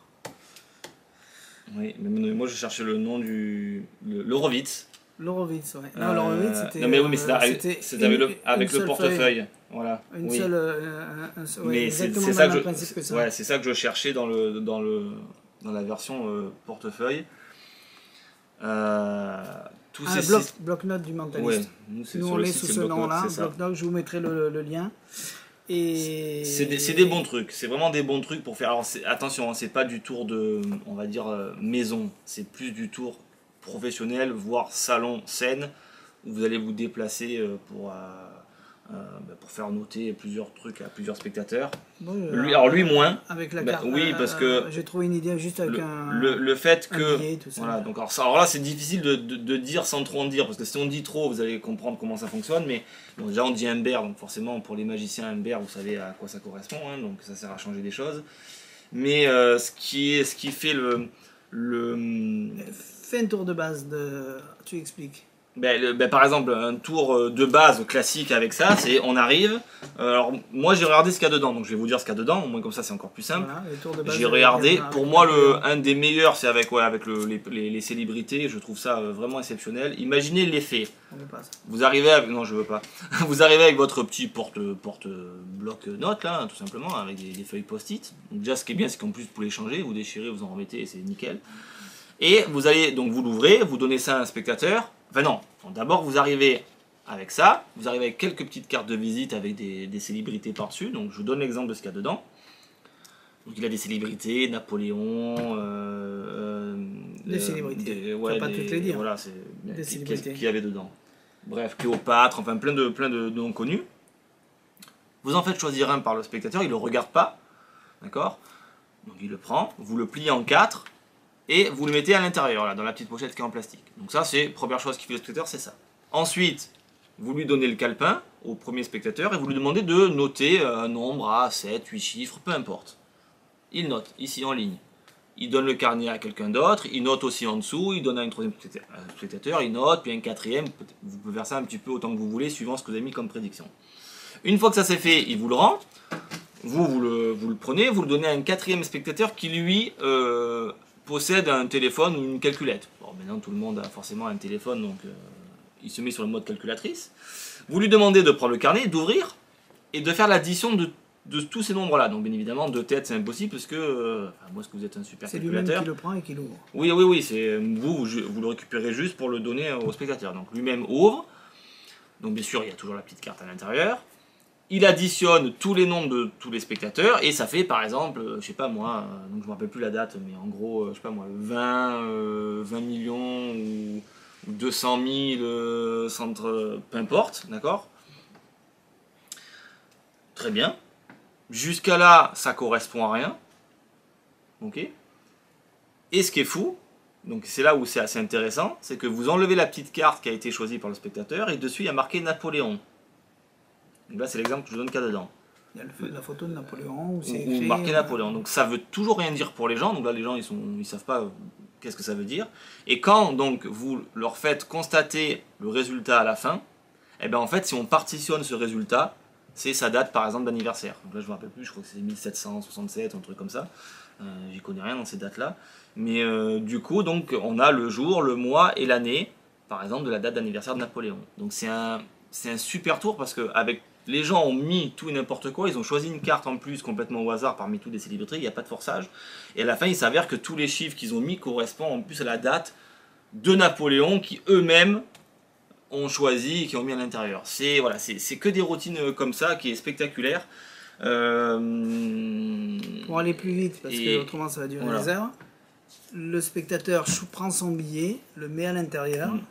Oui, mais moi je cherchais le nom du... l'Horowitz. L'Horowitz, ouais. Non, euh, l'Horowitz c'était... Non mais oui, mais c'était euh, avec, le, avec le portefeuille. Voilà. Une oui. seule... Euh, un, un, ouais, mais c'est ça, que je, ça. Ouais, ça que je cherchais dans, le, dans, le, dans la version euh, portefeuille. Euh, tous ah, ces bloc, six... bloc-notes du mentaliste. Ouais, nous, nous on est sous ce nom-là, bloc-notes, je vous mettrai le, le lien. Et... C'est des, des bons trucs, c'est vraiment des bons trucs pour faire. Alors attention, c'est pas du tour de, on va dire, euh, maison, c'est plus du tour professionnel, voire salon, scène, où vous allez vous déplacer euh, pour, euh, euh, bah, pour faire noter plusieurs trucs à plusieurs spectateurs. Bon, lui, alors lui moins. Avec la bah, carte. Oui, parce que. J'ai trouvé une idée juste avec le, un. Le, le fait que. Billet, tout ça. Voilà, donc alors, ça, alors là c'est difficile de, de, de dire sans trop en dire, parce que si on dit trop, vous allez comprendre comment ça fonctionne, mais bon, déjà on dit Humbert, donc forcément pour les magiciens Humbert, vous savez à quoi ça correspond, hein, donc ça sert à changer des choses. Mais euh, ce, qui est, ce qui fait le. le Fais un tour de base, de... tu expliques. Ben, le, ben, par exemple, un tour de base classique avec ça, c'est on arrive. Alors, moi j'ai regardé ce qu'il y a dedans, donc je vais vous dire ce qu'il y a dedans, au moins comme ça c'est encore plus simple. Voilà, j'ai regardé. Pour moi, le, un des meilleurs, c'est avec, ouais, avec le, les, les, les célébrités, je trouve ça vraiment exceptionnel. Imaginez l'effet. Vous arrivez avec. Non, je veux pas. Vous arrivez avec votre petit porte-bloc porte notes, là, tout simplement, avec des, des feuilles post-it. Donc, déjà, ce qui est bien, c'est qu'en plus, vous pouvez les changer, vous déchirez, vous en remettez, et c'est nickel. Et vous allez, donc vous l'ouvrez, vous donnez ça à un spectateur. Enfin non, d'abord vous arrivez avec ça, vous arrivez avec quelques petites cartes de visite avec des, des célébrités par-dessus. Donc je vous donne l'exemple de ce qu'il y a dedans. Donc il a des célébrités, Napoléon... Euh, euh, des célébrités, des, ouais, tu vas pas des, toutes les dire. Voilà, c'est... Des Qu'est-ce célébrités. qu'il y avait dedans? Bref, Cléopâtre, enfin plein de, plein de noms connus. Vous en faites choisir un par le spectateur, il ne le regarde pas. D'accord? Donc il le prend, vous le pliez en quatre. Et vous le mettez à l'intérieur, là, dans la petite pochette qui est en plastique. Donc ça, c'est première chose qui fait le spectateur, c'est ça. Ensuite, vous lui donnez le calepin au premier spectateur et vous lui demandez de noter un nombre à sept, huit chiffres, peu importe. Il note, ici en ligne. Il donne le carnet à quelqu'un d'autre, il note aussi en dessous, il donne à un troisième spectateur, il note, puis un quatrième. Vous pouvez faire ça un petit peu autant que vous voulez, suivant ce que vous avez mis comme prédiction. Une fois que ça c'est fait, il vous le rend. Vous, vous le, vous le prenez, vous le donnez à un quatrième spectateur qui, lui... Euh, possède un téléphone ou une calculette. Bon, maintenant tout le monde a forcément un téléphone, donc euh, il se met sur le mode calculatrice. Vous lui demandez de prendre le carnet, d'ouvrir et de faire l'addition de de tous ces nombres-là. Donc bien évidemment, deux têtes, c'est impossible parce que, euh, enfin, moi, est-ce que vous êtes un super C'est lui-même calculateur? qui le prend et qui l'ouvre. Oui, oui, oui, c'est vous, vous, vous le récupérez juste pour le donner au spectateur. Donc lui-même ouvre. Donc bien sûr, il y a toujours la petite carte à l'intérieur. Il additionne tous les nombres de tous les spectateurs et ça fait par exemple, euh, je sais pas moi, euh, donc je me rappelle plus la date, mais en gros, euh, je sais pas moi, vingt, euh, vingt millions ou, ou deux cent mille euh, centres, euh, peu importe, d'accord? Très bien. Jusqu'à là, ça correspond à rien. Ok? Et ce qui est fou, donc c'est là où c'est assez intéressant, c'est que vous enlevez la petite carte qui a été choisie par le spectateur et dessus il y a marqué Napoléon. Donc là c'est l'exemple que je vous donne qu'il y a dedans. Il y a le, la photo de Napoléon où c'est Ou écrit, marqué euh, Napoléon. Donc ça veut toujours rien dire pour les gens. Donc là les gens ils sont ils savent pas qu'est-ce que ça veut dire. Et quand donc vous leur faites constater le résultat à la fin, et bien en fait si on partitionne ce résultat, c'est sa date par exemple d'anniversaire. Donc là je me rappelle plus, je crois que c'est mille sept cent soixante-sept, un truc comme ça. Euh, J'y connais rien dans ces dates-là. Mais euh, du coup donc on a le jour, le mois et l'année, par exemple de la date d'anniversaire de Napoléon. Donc c'est un c'est un super tour parce que avec les gens ont mis tout et n'importe quoi, ils ont choisi une carte en plus complètement au hasard parmi tous les célébrités, il n'y a pas de forçage. Et à la fin, il s'avère que tous les chiffres qu'ils ont mis correspondent en plus à la date de Napoléon qui eux-mêmes ont choisi et qui ont mis à l'intérieur. C'est voilà, c'est que des routines comme ça qui est spectaculaire. Euh... Pour aller plus vite, parce et... que autrement ça va durer voilà. des heures. Le spectateur prend son billet, le met à l'intérieur. Mmh.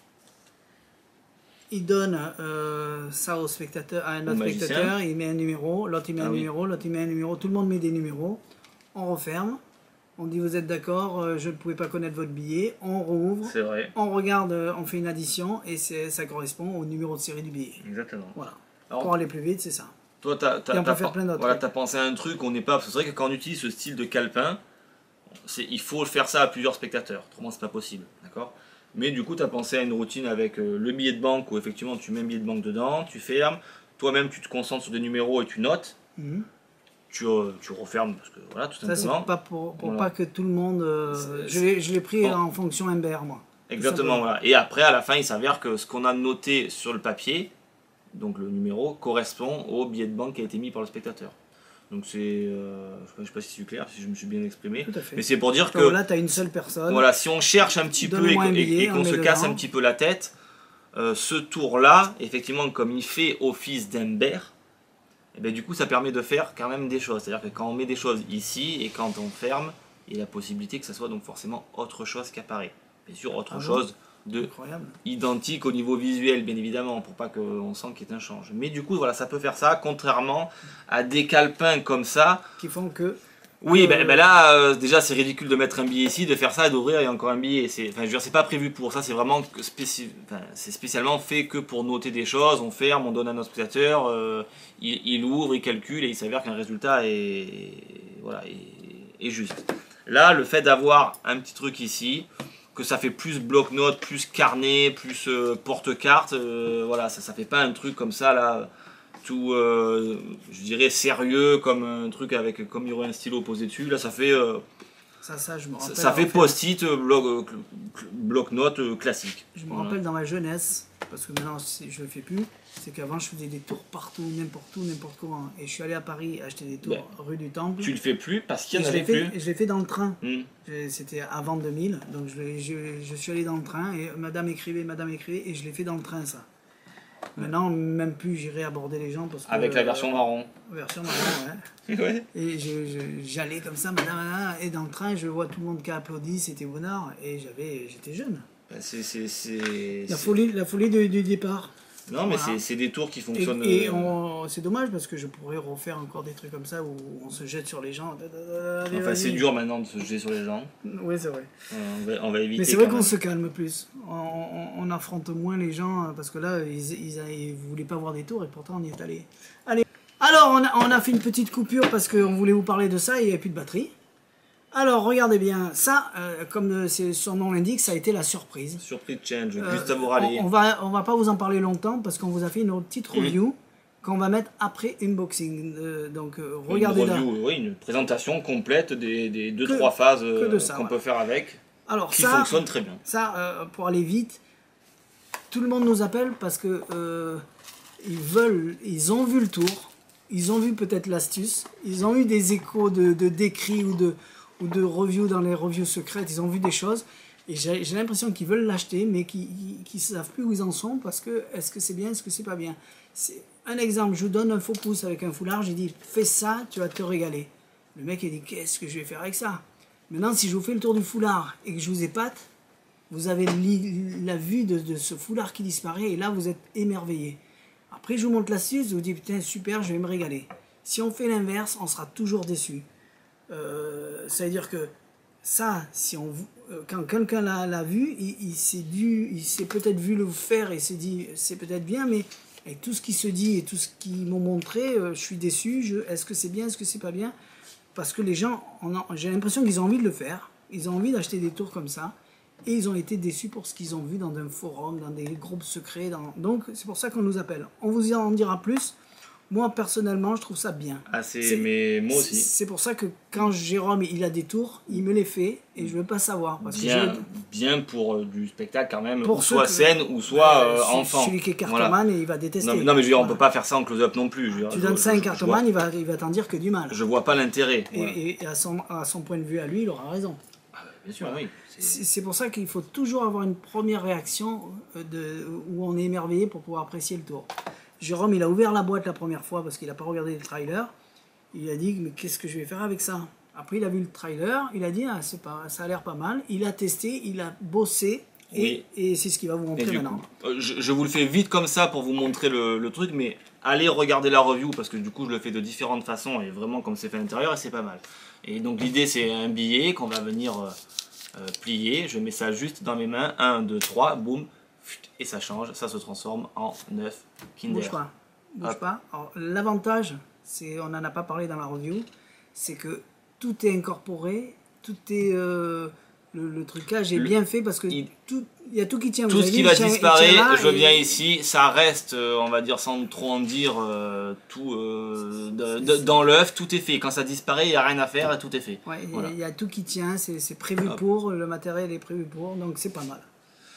Il donne euh, ça au spectateur, à un autre spectateur, il met un numéro, l'autre il met ah un oui. numéro, l'autre il met un numéro, tout le monde met des numéros, on referme, on dit vous êtes d'accord, euh, je ne pouvais pas connaître votre billet, on rouvre, on regarde, euh, on fait une addition et ça correspond au numéro de série du billet. Exactement. Voilà. Alors, pour aller plus vite, c'est ça. Toi, tu as, et on peut faire plein d'autres. Voilà, tu as pensé à un truc, on n'est pas. C'est vrai que quand on utilise ce style de calepin, il faut faire ça à plusieurs spectateurs, autrement c'est pas possible, d'accord? Mais du coup, tu as pensé à une routine avec euh, le billet de banque où effectivement tu mets un billet de banque dedans, tu fermes, toi-même tu te concentres sur des numéros et tu notes, mmh. tu, euh, tu refermes parce que voilà, tout simplement. Ça, c'est pas pour, pour voilà. pas que tout le monde. Euh, je l'ai pris bon. en fonction M B R, moi. Exactement, voilà. Et après, à la fin, il s'avère que ce qu'on a noté sur le papier, donc le numéro, correspond au billet de banque qui a été mis par le spectateur. Donc c'est, euh, je ne sais pas si c'est clair, si je me suis bien exprimé, mais c'est pour dire que là tu as une seule personne. Voilà, si on cherche un petit peu et, billet, et qu'on se casse dedans. un petit peu la tête, euh, ce tour-là, effectivement, comme il fait office d'Ember, eh ben, du coup ça permet de faire quand même des choses. C'est-à-dire que quand on met des choses ici et quand on ferme, il y a la possibilité que ça soit donc forcément autre chose qui apparaît. Bien sûr, autre ah chose de Incroyable. identique au niveau visuel, bien évidemment, pour pas qu'on sente qu'il y ait un change. Mais du coup, voilà, ça peut faire ça, contrairement à des calepins comme ça. Qui font que... Oui, euh... ben, ben là, euh, déjà, c'est ridicule de mettre un billet ici, de faire ça et d'ouvrir et encore un billet. Enfin, je veux dire, c'est pas prévu pour ça, c'est vraiment spéci... enfin, c'est spécialement fait que pour noter des choses, on ferme, on donne à notre spectateur, euh, il, il ouvre, il calcule et il s'avère qu'un résultat est... Voilà, est... est juste. Là, le fait d'avoir un petit truc ici, que ça fait plus bloc-notes, plus carnet, plus euh, porte-carte, euh, voilà, ça, ça fait pas un truc comme ça, là, tout, euh, je dirais, sérieux, comme un truc avec, comme il y aurait un stylo posé dessus, là, ça fait, euh, ça, ça, je me rappelle, ça, ça fait post-it, bloc, bloc-notes euh, classique. Je me voilà. rappelle dans ma jeunesse, parce que maintenant je le fais plus, c'est qu'avant je faisais des tours partout, n'importe où, n'importe comment. Et je suis allé à Paris acheter des tours ouais. rue du Temple. Tu le fais plus parce qu'il y en avait fait, plus. Je l'ai fait dans le train. Mm. C'était avant deux mille, donc je, je, je suis allé dans le train et madame écrivait, madame écrivait, et je l'ai fait dans le train ça. Mm. Maintenant, même plus j'irai aborder les gens parce que... Avec la version marron. Euh, version marron, ouais. ouais. Et j'allais comme ça, madame, madame, et dans le train, je vois tout le monde qui a applaudi, c'était bonheur, et j'étais jeune. C'est la folie, la folie du, du départ. Non, mais voilà. c'est des tours qui fonctionnent. Et, et c'est dommage parce que je pourrais refaire encore des trucs comme ça où on se jette sur les gens. Allez, enfin, c'est dur maintenant de se jeter sur les gens. Oui, c'est vrai. Euh, on, va, on va éviter. Mais c'est vrai qu'on se calme plus. On, on, on affronte moins les gens parce que là, ils, ils, ils voulaient pas voir des tours et pourtant on y est allé. Allez. Alors, on a, on a fait une petite coupure parce qu'on voulait vous parler de ça et il n'y avait plus de batterie. Alors, regardez bien, ça, euh, comme son nom l'indique, ça a été la surprise. Surprise change, euh, Gustavo Raleigh. On, on va, on va pas vous en parler longtemps parce qu'on vous a fait une petite review mmh. qu'on va mettre après unboxing. Euh, donc, euh, regardez une review, là. Oui, une présentation complète des, des deux trois phases euh, qu'on voilà. peut faire avec, Alors, qui ça, fonctionne très bien. Ça, euh, pour aller vite, tout le monde nous appelle parce que euh, ils veulent, ils ont vu le tour. ils ont vu peut-être l'astuce, ils ont eu des échos de, de d'écrits ou de, ou de reviews dans les reviews secrètes, ils ont vu des choses, et j'ai, j'ai l'impression qu'ils veulent l'acheter, mais qu'ils ne savent plus où ils en sont, parce que est-ce que c'est bien, est-ce que c'est pas bien. C'est un exemple, je vous donne un faux pouce avec un foulard, j'ai dit, fais ça, tu vas te régaler. Le mec il dit, qu'est-ce que je vais faire avec ça? Maintenant, si je vous fais le tour du foulard et que je vous épate, vous avez la vue de, de ce foulard qui disparaît, et là vous êtes émerveillé. Après, je vous montre l'astuce, je vous dis, putain, super, je vais me régaler. Si on fait l'inverse, on sera toujours déçu. Euh, ça veut dire que ça, si on, euh, quand quelqu'un l'a, l'a vu, il, il s'est dû, il s'est peut-être vu le faire et s'est dit, c'est peut-être bien, mais avec tout ce qui se dit et tout ce qu'ils m'ont montré, euh, je suis déçu. Je, est-ce que c'est bien, est-ce que c'est pas bien? Parce que les gens, on a, j'ai l'impression qu'ils ont envie de le faire, ils ont envie d'acheter des tours comme ça. Et ils ont été déçus pour ce qu'ils ont vu dans un forum, dans des groupes secrets. Dans... Donc, c'est pour ça qu'on nous appelle. On vous en dira plus. Moi, personnellement, je trouve ça bien. Ah, c'est... c'est... mais moi aussi. C'est pour ça que quand Jérôme, il a des tours, il me les fait et je ne veux pas savoir. Parce bien, que je... bien pour euh, du spectacle quand même, pour ou soit que... scène, ou soit euh, euh, enfant. Celui qui est cartoman, voilà. Et il va détester. Non, mais, non, mais je veux dire, on ne peut pas faire ça en close-up non plus. Je veux dire, tu je, donnes ça à un cartoman, vois... il va, il va t'en dire que du mal. Je vois pas l'intérêt. Et, voilà. et, et à, son, à son point de vue à lui, il aura raison. Ah, bien sûr, oui. C'est pour ça qu'il faut toujours avoir une première réaction de, où on est émerveillé pour pouvoir apprécier le tour. Jérôme, il a ouvert la boîte la première fois parce qu'il n'a pas regardé le trailer. Il a dit, mais qu'est-ce que je vais faire avec ça? Après, il a vu le trailer, il a dit, ah, c'est pas, ça a l'air pas mal. Il a testé, il a bossé, et, oui. et c'est ce qu'il va vous montrer maintenant. Coup, je, je vous le fais vite comme ça pour vous montrer le, le truc, mais allez regarder la review parce que du coup, je le fais de différentes façons et vraiment comme c'est fait à l'intérieur, et c'est pas mal. Et donc, l'idée, c'est un billet qu'on va venir... Euh, Euh, plié, je mets ça juste dans mes mains, un, deux, trois, boum, et ça change, ça se transforme en neuf Kinder. Bouge pas, bouge Hop. pas. L'avantage, c'est, on n'en a pas parlé dans la review, c'est que tout est incorporé, tout est, euh, le, le trucage est le, bien fait parce que il, tout, il y a tout qui tient. Tout ce qui va disparaître, je viens et... ici, ça reste, euh, on va dire sans trop en dire, euh, tout euh, de, de, dans l'œuf, tout est fait. Quand ça disparaît, il n'y a rien à faire et tout est fait. Ouais, voilà. Il y a tout qui tient, c'est prévu Hop. pour, le matériel est prévu pour, donc c'est pas mal.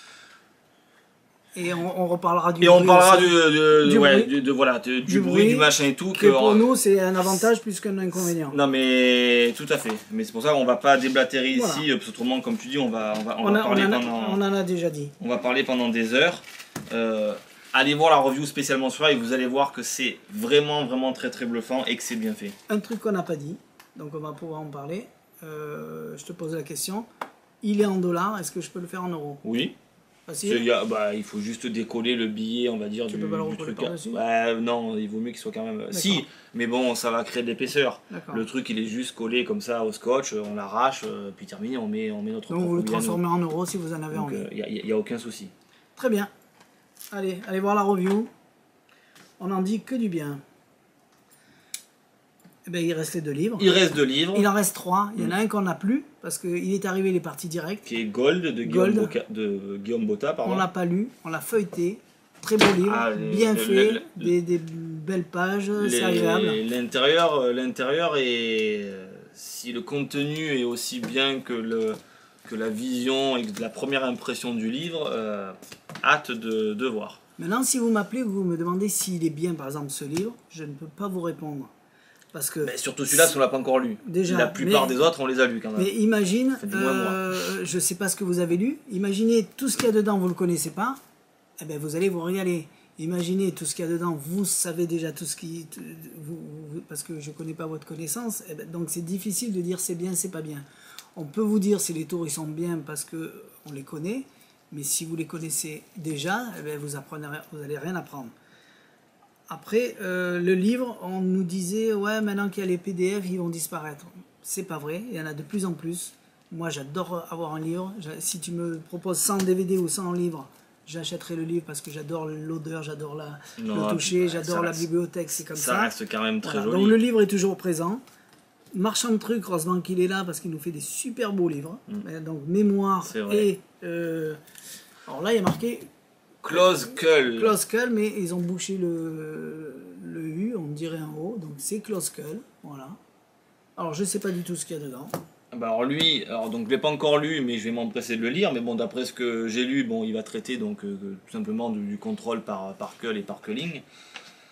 Et on, on reparlera du et bruit. on parlera du, du, du, ouais, bruit, du, de, voilà, du, du bruit, bruit, du machin et tout. Que, que pour on... nous, c'est un avantage plus qu'un inconvénient. Non, mais tout à fait. Mais c'est pour ça qu'on va pas déblatérer voilà. ici, parce autrement, comme tu dis, on va, on va, on on va a, parler on en a, pendant. On en a déjà dit. On va parler pendant des heures. Euh, allez voir la review spécialement sur elle et vous allez voir que c'est vraiment, vraiment très, très bluffant et que c'est bien fait. Un truc qu'on n'a pas dit, donc on va pouvoir en parler. Euh, je te pose la question. Il est en dollars, est-ce que je peux le faire en euros? Oui. Il, a, bah, il faut juste décoller le billet, on va dire, tu du, peux pas le du truc. Bah, non, il vaut mieux qu'il soit quand même... Si, mais bon, ça va créer de l'épaisseur. Le truc, il est juste collé comme ça au scotch, on l'arrache, euh, puis terminé, on met, on met notre... Donc vous le transformez en euros si vous en avez Donc, envie. Il euh, n'y a, a aucun souci. Très bien. Allez, allez voir la review. On n'en dit que du bien. Eh ben, il reste les deux livres. Il reste deux livres. Il en reste trois. Il y en a un qu'on n'a plus, parce qu'il est arrivé, il est parti direct. Qui est Gold de Guillaume, Gold. Boca, de Guillaume Botta. Pardon. On ne l'a pas lu, on l'a feuilleté. Très beau livre, ah, bien le, fait, le, le, des, des belles pages, c'est agréable. L'intérieur, l'intérieur est... Si le contenu est aussi bien que, le, que la vision et que la première impression du livre, euh, hâte de, de voir. Maintenant, si vous m'appelez, vous me demandez s'il est bien, par exemple, ce livre, je ne peux pas vous répondre. Parce que mais surtout celui-là, on ne l'a pas encore lu. Déjà, la plupart mais, des autres, on les a lus quand même. Mais imagine, euh, je ne sais pas ce que vous avez lu, imaginez tout ce qu'il y a dedans, vous ne le connaissez pas, eh ben vous allez vous régaler. Imaginez tout ce qu'il y a dedans, vous savez déjà tout ce qui... Vous, vous, parce que je ne connais pas votre connaissance, eh ben, donc c'est difficile de dire c'est bien, c'est pas bien. On peut vous dire si les tours ils sont bien parce qu'on les connaît, mais si vous les connaissez déjà, eh ben, vous n'allez rien apprendre. Après, euh, le livre, on nous disait, ouais, maintenant qu'il y a les P D F, ils vont disparaître. C'est pas vrai, il y en a de plus en plus. Moi, j'adore avoir un livre. Si tu me proposes cent D V D ou cent livres, j'achèterai le livre parce que j'adore l'odeur, j'adore le toucher, j'adore la bibliothèque, c'est comme ça. Ça reste quand même très voilà. joli. Donc le livre est toujours présent. Marchand de trucs, heureusement qu'il est là parce qu'il nous fait des super beaux livres. Mm. Donc mémoire et... Euh, alors là, il y a marqué... Close Cull. Close Cull, mais ils ont bouché le, le U, on dirait en haut, donc c'est Close Cull, voilà. Alors je sais pas du tout ce qu'il y a dedans. Bah alors lui, alors donc je l'ai pas encore lu, mais je vais m'empresser de le lire. Mais bon, d'après ce que j'ai lu, bon, il va traiter donc euh, tout simplement du, du contrôle par par cull et par culling.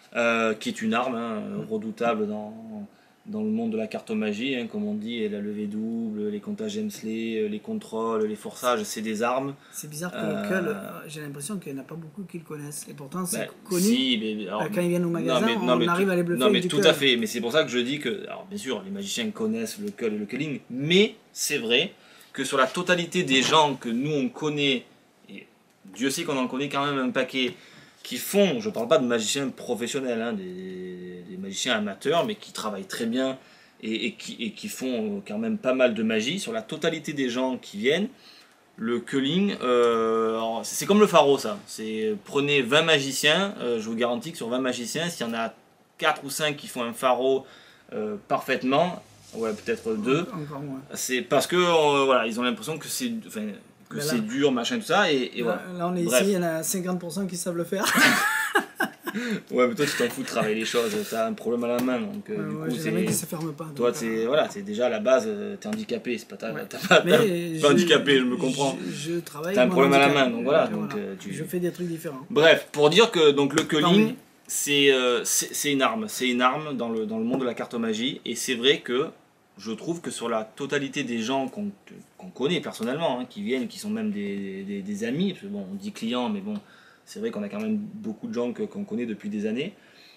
euh, qui est une arme hein, redoutable dans, dans le monde de la cartomagie, hein, comme on dit, la levée double, les comptages Hemsley, les contrôles, les forçages, c'est des armes. C'est bizarre que Euh, le Cull, j'ai l'impression qu'il n'y en a pas beaucoup qui le connaissent. Et pourtant, c'est Ben, connu. si, mais, alors, Quand ils viennent au magasin, non, mais- non, on mais arrive tout- à les bluffer Non, mais avec du tout Cull. à fait. Mais c'est pour ça que je dis que, alors bien sûr, les magiciens connaissent le Cull et le Culling, mais c'est vrai que sur la totalité des gens que nous on connaît, et Dieu sait qu'on en connaît quand même un paquet, qui font, je parle pas de magiciens professionnels, hein, des, des magiciens amateurs, mais qui travaillent très bien et, et qui, et qui font quand même pas mal de magie, sur la totalité des gens qui viennent, le Culling, euh, alors, c'est comme le Pharaon ça, c'est prenez vingt magiciens, euh, je vous garantis que sur vingt magiciens, s'il y en a quatre ou cinq qui font un Pharaon euh, parfaitement, ouais peut-être deux, Encore moins. c'est parce que euh, voilà, ils ont l'impression que c'est enfin, que Mais là- c'est dur, machin, tout ça, et, et Là, voilà. là, on est Bref. ici, il y en a cinquante pour cent qui savent le faire. Ouais, mais toi tu t'en fous de travailler les choses, t'as un problème à la main, donc euh, Ouais, du ouais, coup j'ai la main qui c'est... se ferme pas. Toi, donc, c'est euh, voilà, c'est déjà à la base, euh, t'es handicapé, c'est pas ta, Ouais. t'as pas, mais t'as- je- pas handicapé, je me comprends. Je, je travaille. T'as un mon problème à la handicap. main, donc voilà, Et donc, euh, tu- Je fais des trucs différents. Bref, pour dire que donc le Tant Culling, mieux. c'est euh, c'est c'est une arme, c'est une arme dans le, dans le monde de la cartomagie, et c'est vrai que je trouve que sur la totalité des gens qu'on qu'on connaît personnellement, hein, qui viennent, qui sont même des, des, des amis, parce que bon, on dit clients, mais bon, c'est vrai qu'on a quand même beaucoup de gens que- qu'on connaît depuis des années.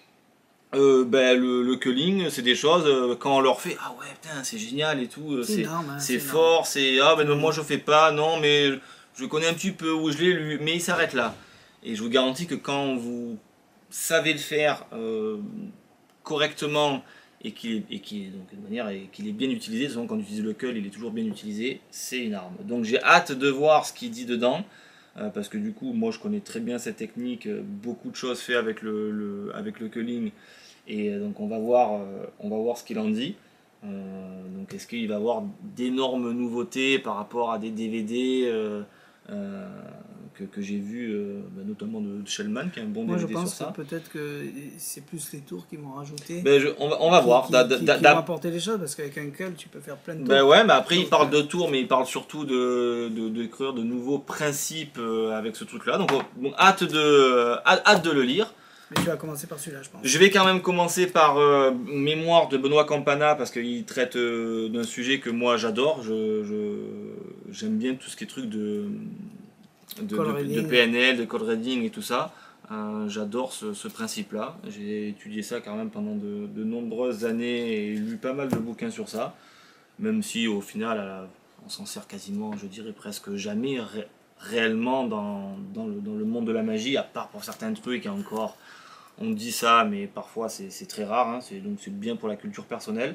Euh, ben, le, le Culling, c'est des choses, euh, quand on leur fait, ah ouais, putain, c'est génial et tout, euh, C'est c'est une arme, hein, c'est c'est une fort, c'est, ah ben non, moi je fais pas, non, mais je connais un petit peu, ou je l'ai lu, mais il s'arrête là. Et je vous garantis que quand vous savez le faire euh, correctement et qu'il est, et qu'il est, donc, de manière et qu'il est bien utilisé, souvent quand on utilise le Cull, il est toujours bien utilisé, c'est une arme. Donc j'ai hâte de voir ce qu'il dit dedans. Euh, parce que du coup, moi je connais très bien cette technique, euh, beaucoup de choses faites avec le, le, avec le Culling, et euh, donc on va voir, euh, on va voir ce qu'il en dit. Euh, donc est-ce qu'il va y avoir d'énormes nouveautés par rapport à des D V D euh, euh, que, que j'ai vu, euh, bah, notamment de Shellman, qui a un bon Moi, je D V D sur pense ça. que peut-être que c'est plus les tours qui vont rajouter. Ben, je- on va, on va qui- voir. Qui, Da- qui- da- qui da- vont apporter des choses parce qu'avec un Cull, tu peux faire plein de tours. Ben ouais, mais après il Donc, parle euh, de tours, mais il parle surtout de, de, de créer de nouveaux principes euh, avec ce truc-là. Donc bon, hâte de, hâte, hâte de le lire. Mais tu vas commencer par celui-là, je pense. Je vais quand même commencer par euh, Mémoire de Benoît Campana parce qu'il traite euh, d'un sujet que moi j'adore. Je, je- j'aime bien tout ce qui est truc de, de, Call de- reading. de P N L, de code reading et tout ça. Euh, j'adore ce, ce principe-là. J'ai étudié ça quand même pendant de, de nombreuses années et lu pas mal de bouquins sur ça. Même si au final, à la- on s'en sert quasiment, je dirais presque jamais ré- réellement dans, dans, le, dans le monde de la magie, à part pour certains trucs et encore. On dit ça, mais parfois c'est c'est très rare, hein, c'est- donc c'est bien pour la culture personnelle.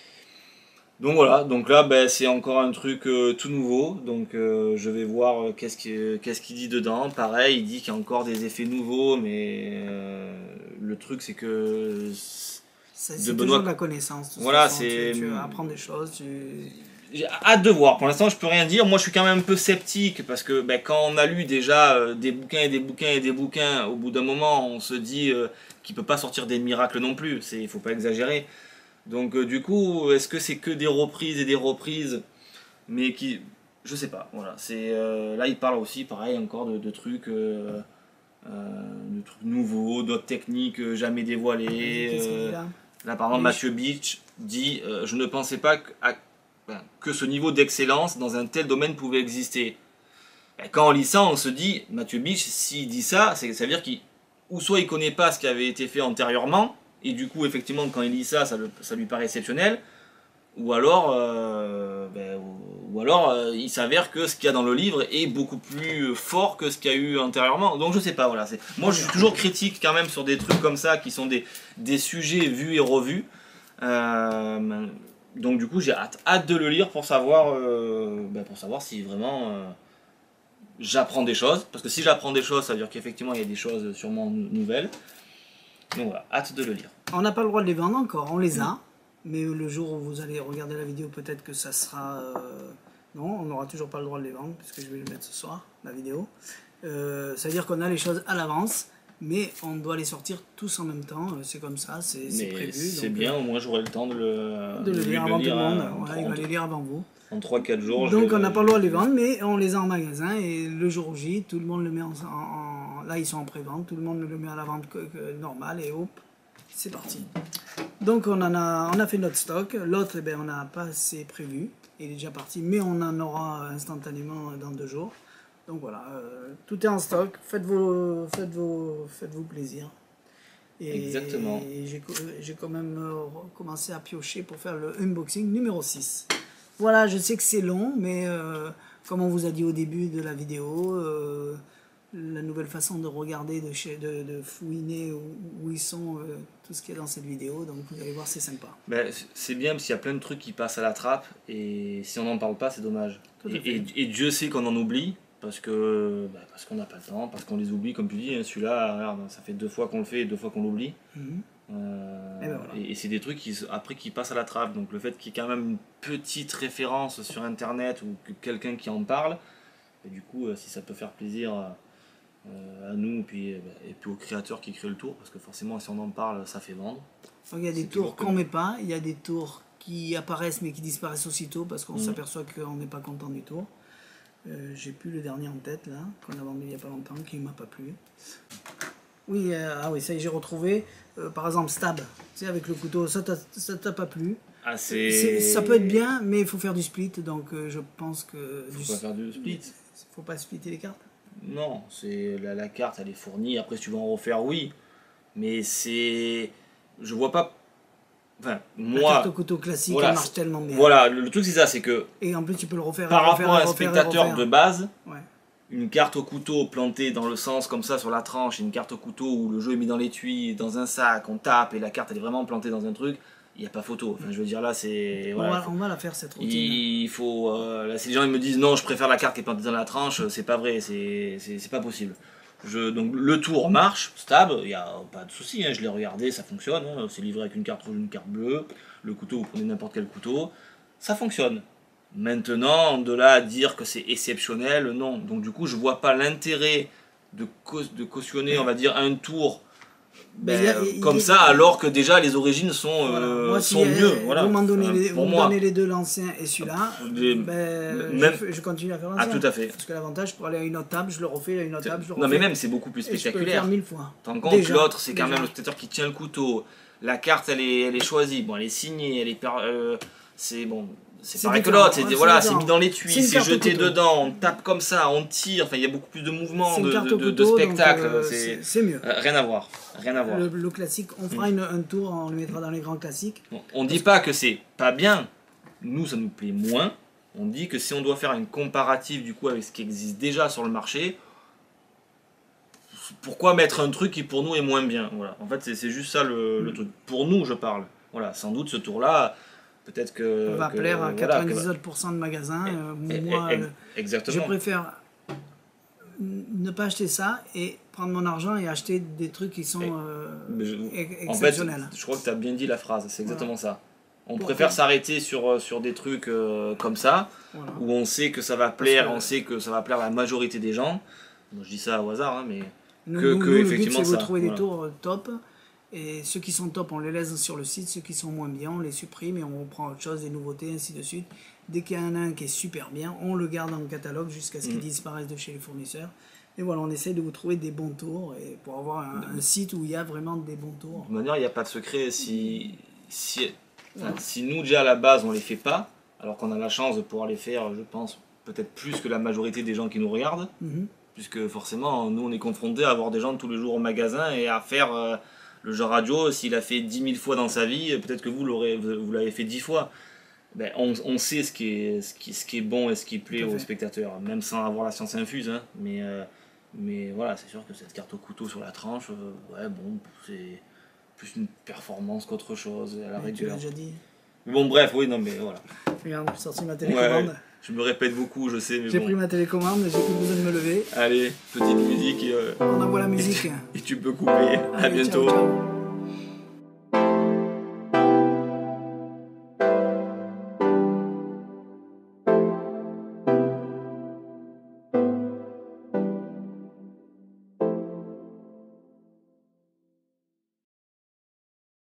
Donc voilà, donc là ben, c'est encore un truc euh, tout nouveau, donc euh, je vais voir euh, qu'est-ce qu'il qu'est-ce qu'il dit dedans. Pareil, il dit qu'il y a encore des effets nouveaux, mais euh, le truc c'est que C'est de c'est Benoît- toujours de la connaissance. de toute Voilà, façon. c'est- Tu, tu apprends des choses. Tu... j'ai hâte de voir. Pour l'instant, je peux rien dire. Moi, je suis quand même un peu sceptique parce que ben, quand on a lu déjà euh, des bouquins et des bouquins et des bouquins, au bout d'un moment, on se dit euh, qu'il peut pas sortir des miracles non plus. C'est, il faut pas exagérer. Donc, euh, du coup, est-ce que c'est que des reprises et des reprises, mais qui, je sais pas. Voilà. C'est euh, là, il parle aussi, pareil, encore de, de trucs. Euh, euh, de trucs nouveaux, d'autres techniques euh, jamais dévoilées. Qu'est-ce qu'il euh, dit là Là, par exemple, Oui. Mathieu Beach dit euh, Je ne pensais pas que, à- ben, que ce niveau d'excellence dans un tel domaine pouvait exister. Et quand on lit ça, on se dit Mathieu Beach, s'il dit ça, c'est, ça veut dire qu'il ou soit il connaît pas ce qui avait été fait antérieurement, et du coup, effectivement, quand il lit ça, ça, le- ça lui paraît exceptionnel, ou alors, euh, ben, ou, ou alors euh, il s'avère que ce qu'il y a dans le livre est beaucoup plus fort que ce qu'il y a eu antérieurement. Donc je sais pas, voilà. C'est... Moi je suis toujours critique quand même sur des trucs comme ça qui sont des, des sujets vus et revus. Euh, donc du coup j'ai hâte, hâte de le lire pour savoir, euh, ben, pour savoir si vraiment euh, j'apprends des choses. Parce que si j'apprends des choses, ça veut dire qu'effectivement il y a des choses sûrement nou- nouvelles. Donc voilà, hâte de le lire. On n'a pas le droit de les vendre encore, on les a. Mais le jour où vous allez regarder la vidéo, peut-être que ça sera... euh, Non, on n'aura toujours pas le droit de les vendre, puisque je vais le mettre ce soir, la vidéo. Euh, ça veut dire qu'on a les choses à l'avance, mais on doit les sortir tous en même temps. C'est comme ça, c'est c'est Mais prévu. c'est donc, bien, au moins j'aurai le temps de le, De le lire avant tout le monde. hein, Ouais, il va les lire avant vous. en trois quatre jours. je Donc vais- on n'a pas le droit de les vendre, mais on les a en magasin et le jour J, tout le monde le met en, en- en- là ils sont en pré-vente, tout le monde le met à la vente que, que, normal et hop, c'est parti. Donc on, en a, on a fait notre stock, l'autre eh ben, on n'a pas assez prévu, il est déjà parti, mais on en aura instantanément dans deux jours. Donc voilà, euh, tout est en stock, faites vos, faites vos, faites-vous plaisir. Et, Exactement. Et j'ai quand même euh, commencé à piocher pour faire le unboxing numéro six. Voilà, je sais que c'est long, mais euh, comme on vous a dit au début de la vidéo, euh, la nouvelle façon de regarder, de, chez, de, de fouiner où, où ils sont, euh, tout ce qu'il y a dans cette vidéo, donc vous allez voir, c'est sympa. Ben, c'est bien parce qu'il y a plein de trucs qui passent à la trappe, et si on n'en parle pas, c'est dommage. Et, et, et Dieu sait qu'on en oublie. Parce que bah, parce qu'on n'a pas le temps, parce qu'on les oublie, comme tu dis, hein, celui-là, regarde, ça fait deux fois qu'on le fait et deux fois qu'on l'oublie. Mmh. Euh, et, ben voilà. et, et c'est des trucs qui, après qui passent à la trappe. Donc le fait qu'il y ait quand même une petite référence sur internet ou que quelqu'un qui en parle, et du coup, si ça peut faire plaisir euh, à nous et puis, et puis aux créateurs qui créent le tour, parce que forcément, si on en parle, ça fait vendre. Donc il y a des tours qu'on ne met pas, il y a des tours qui apparaissent mais qui disparaissent aussitôt parce qu'on mmh. s'aperçoit qu'on n'est pas content du tour. Euh, j'ai plus le dernier en tête là, qu'on a vendu il n'y a pas longtemps, qui ne m'a pas plu. Oui, euh, ah oui, ça y est, j'ai retrouvé. Euh, par exemple, Stab, tu sais, avec le couteau, ça t'a pas plu. Ah, c'est... Ça peut être bien, mais il faut faire du split, donc euh, je pense que... Il faut pas faire du split. Il faut pas splitter les cartes. Non, c'est la, la carte, elle est fournie. Après, si tu veux en refaire, oui. Mais c'est... Je vois pas... Enfin, moi, la carte au couteau classique, voilà, elle marche tellement bien. Voilà, le, le truc c'est ça, c'est que... Et en plus tu peux le refaire. Par refaire, rapport à un refaire, spectateur refaire. de base, ouais. Une carte au couteau plantée dans le sens comme ça sur la tranche, et une carte au couteau où le jeu est mis dans l'étui, dans un sac, on tape et la carte elle est vraiment plantée dans un truc, il n'y a pas photo. Enfin je veux dire là c'est... On, voilà, va, faut, on va la faire cette routine. Il faut... Euh, là si les gens ils me disent non je préfère la carte qui est plantée dans la tranche, c'est pas vrai, c'est pas possible. Je, donc le tour marche, stable, il n'y a pas de souci, hein, je l'ai regardé, ça fonctionne, hein, c'est livré avec une carte rouge, une carte bleue, le couteau, vous prenez n'importe quel couteau, ça fonctionne. Maintenant, de là à dire que c'est exceptionnel, non. Donc du coup, je vois pas l'intérêt de, cau de cautionner, on va dire, un tour ben, il y a, il, comme il, ça, il, alors que déjà les origines sont, voilà. euh, moi, si sont mieux. Vous voilà. m'en donnez, les, vous donnez les deux, l'ancien et celui-là, ben, même... je, je continue à faire l'ancien. Ah, tout à fait. Parce que l'avantage, pour aller à une autre table, je le refais, à une autre table, je le refais. Non, mais même, c'est beaucoup plus spectaculaire. Je peux le faire mille fois. T'en compte, l'autre, c'est quand même le spectateur qui tient le couteau. La carte, elle est, elle est choisie, bon, elle est signée, elle est... Euh, c'est bon... C'est pareil que l'autre, c'est voilà, mis dans l'étui, c'est jeté dedans, on tape comme ça, on tire, enfin il y a beaucoup plus de mouvements, de, de, de, de spectacle, euh, c'est mieux. Euh, rien à voir, rien à voir. Le, le classique, on fera mmh. une, un tour, on le mettra dans les grands classiques. On ne dit pas que c'est pas bien, nous ça nous plaît moins, on dit que si on doit faire une comparative du coup avec ce qui existe déjà sur le marché, pourquoi mettre un truc qui pour nous est moins bien, voilà. En fait c'est juste ça le, mmh. le truc, pour nous je parle, voilà, sans doute ce tour-là, peut-être que... On va que, plaire à voilà, quatre-vingt-dix pour cent de magasins. Et, euh, et, moi, et, le, exactement. je préfère ne pas acheter ça et prendre mon argent et acheter des trucs qui sont euh, je, exceptionnels. En fait, je crois que tu as bien dit la phrase, c'est exactement voilà. ça. On Pourquoi préfère s'arrêter sur, sur des trucs euh, comme ça, voilà. où on sait que ça va plaire, que, on sait que ça va plaire à la majorité des gens. Moi, je dis ça au hasard, hein, mais nous, que, nous, que nous, effectivement le but, c'est ça. de trouver Voilà. des tours top. Et ceux qui sont top, on les laisse sur le site. Ceux qui sont moins bien, on les supprime et on reprend autre chose, des nouveautés, ainsi de suite. Dès qu'il y en a un qui est super bien, on le garde dans le catalogue jusqu'à ce qu'il mmh. disparaisse de chez les fournisseurs. Et voilà, on essaie de vous trouver des bons tours et pour avoir un, un site où il y a vraiment des bons tours. De toute manière, il n'y a pas de secret. Si, si, enfin, ouais. si nous, déjà à la base, on ne les fait pas, alors qu'on a la chance de pouvoir les faire, je pense, peut-être plus que la majorité des gens qui nous regardent, mmh. puisque forcément, nous, on est confrontés à avoir des gens tous les jours au magasin et à faire... Euh, le jeu radio, s'il a fait dix mille fois dans sa vie, peut-être que vous l'avez vous fait dix fois. Ben, on, on sait ce qui, est, ce, qui, ce qui est bon et ce qui plaît aux spectateurs, même sans avoir la science infuse. Hein. Mais, euh, mais voilà, c'est sûr que cette carte au couteau sur la tranche, euh, ouais, bon, c'est plus une performance qu'autre chose. À la mais tu l'as déjà dit. Mais bon, bref, oui, non, mais voilà. Regarde, j'ai sorti ma télécommande. Ouais, je me répète beaucoup, je sais, mais j'ai bon. pris ma télécommande, j'ai plus besoin de me lever. Allez, petite musique et... Euh, on envoie la musique. Et tu, et tu peux couper. Allez, à bientôt. Ciao, ciao.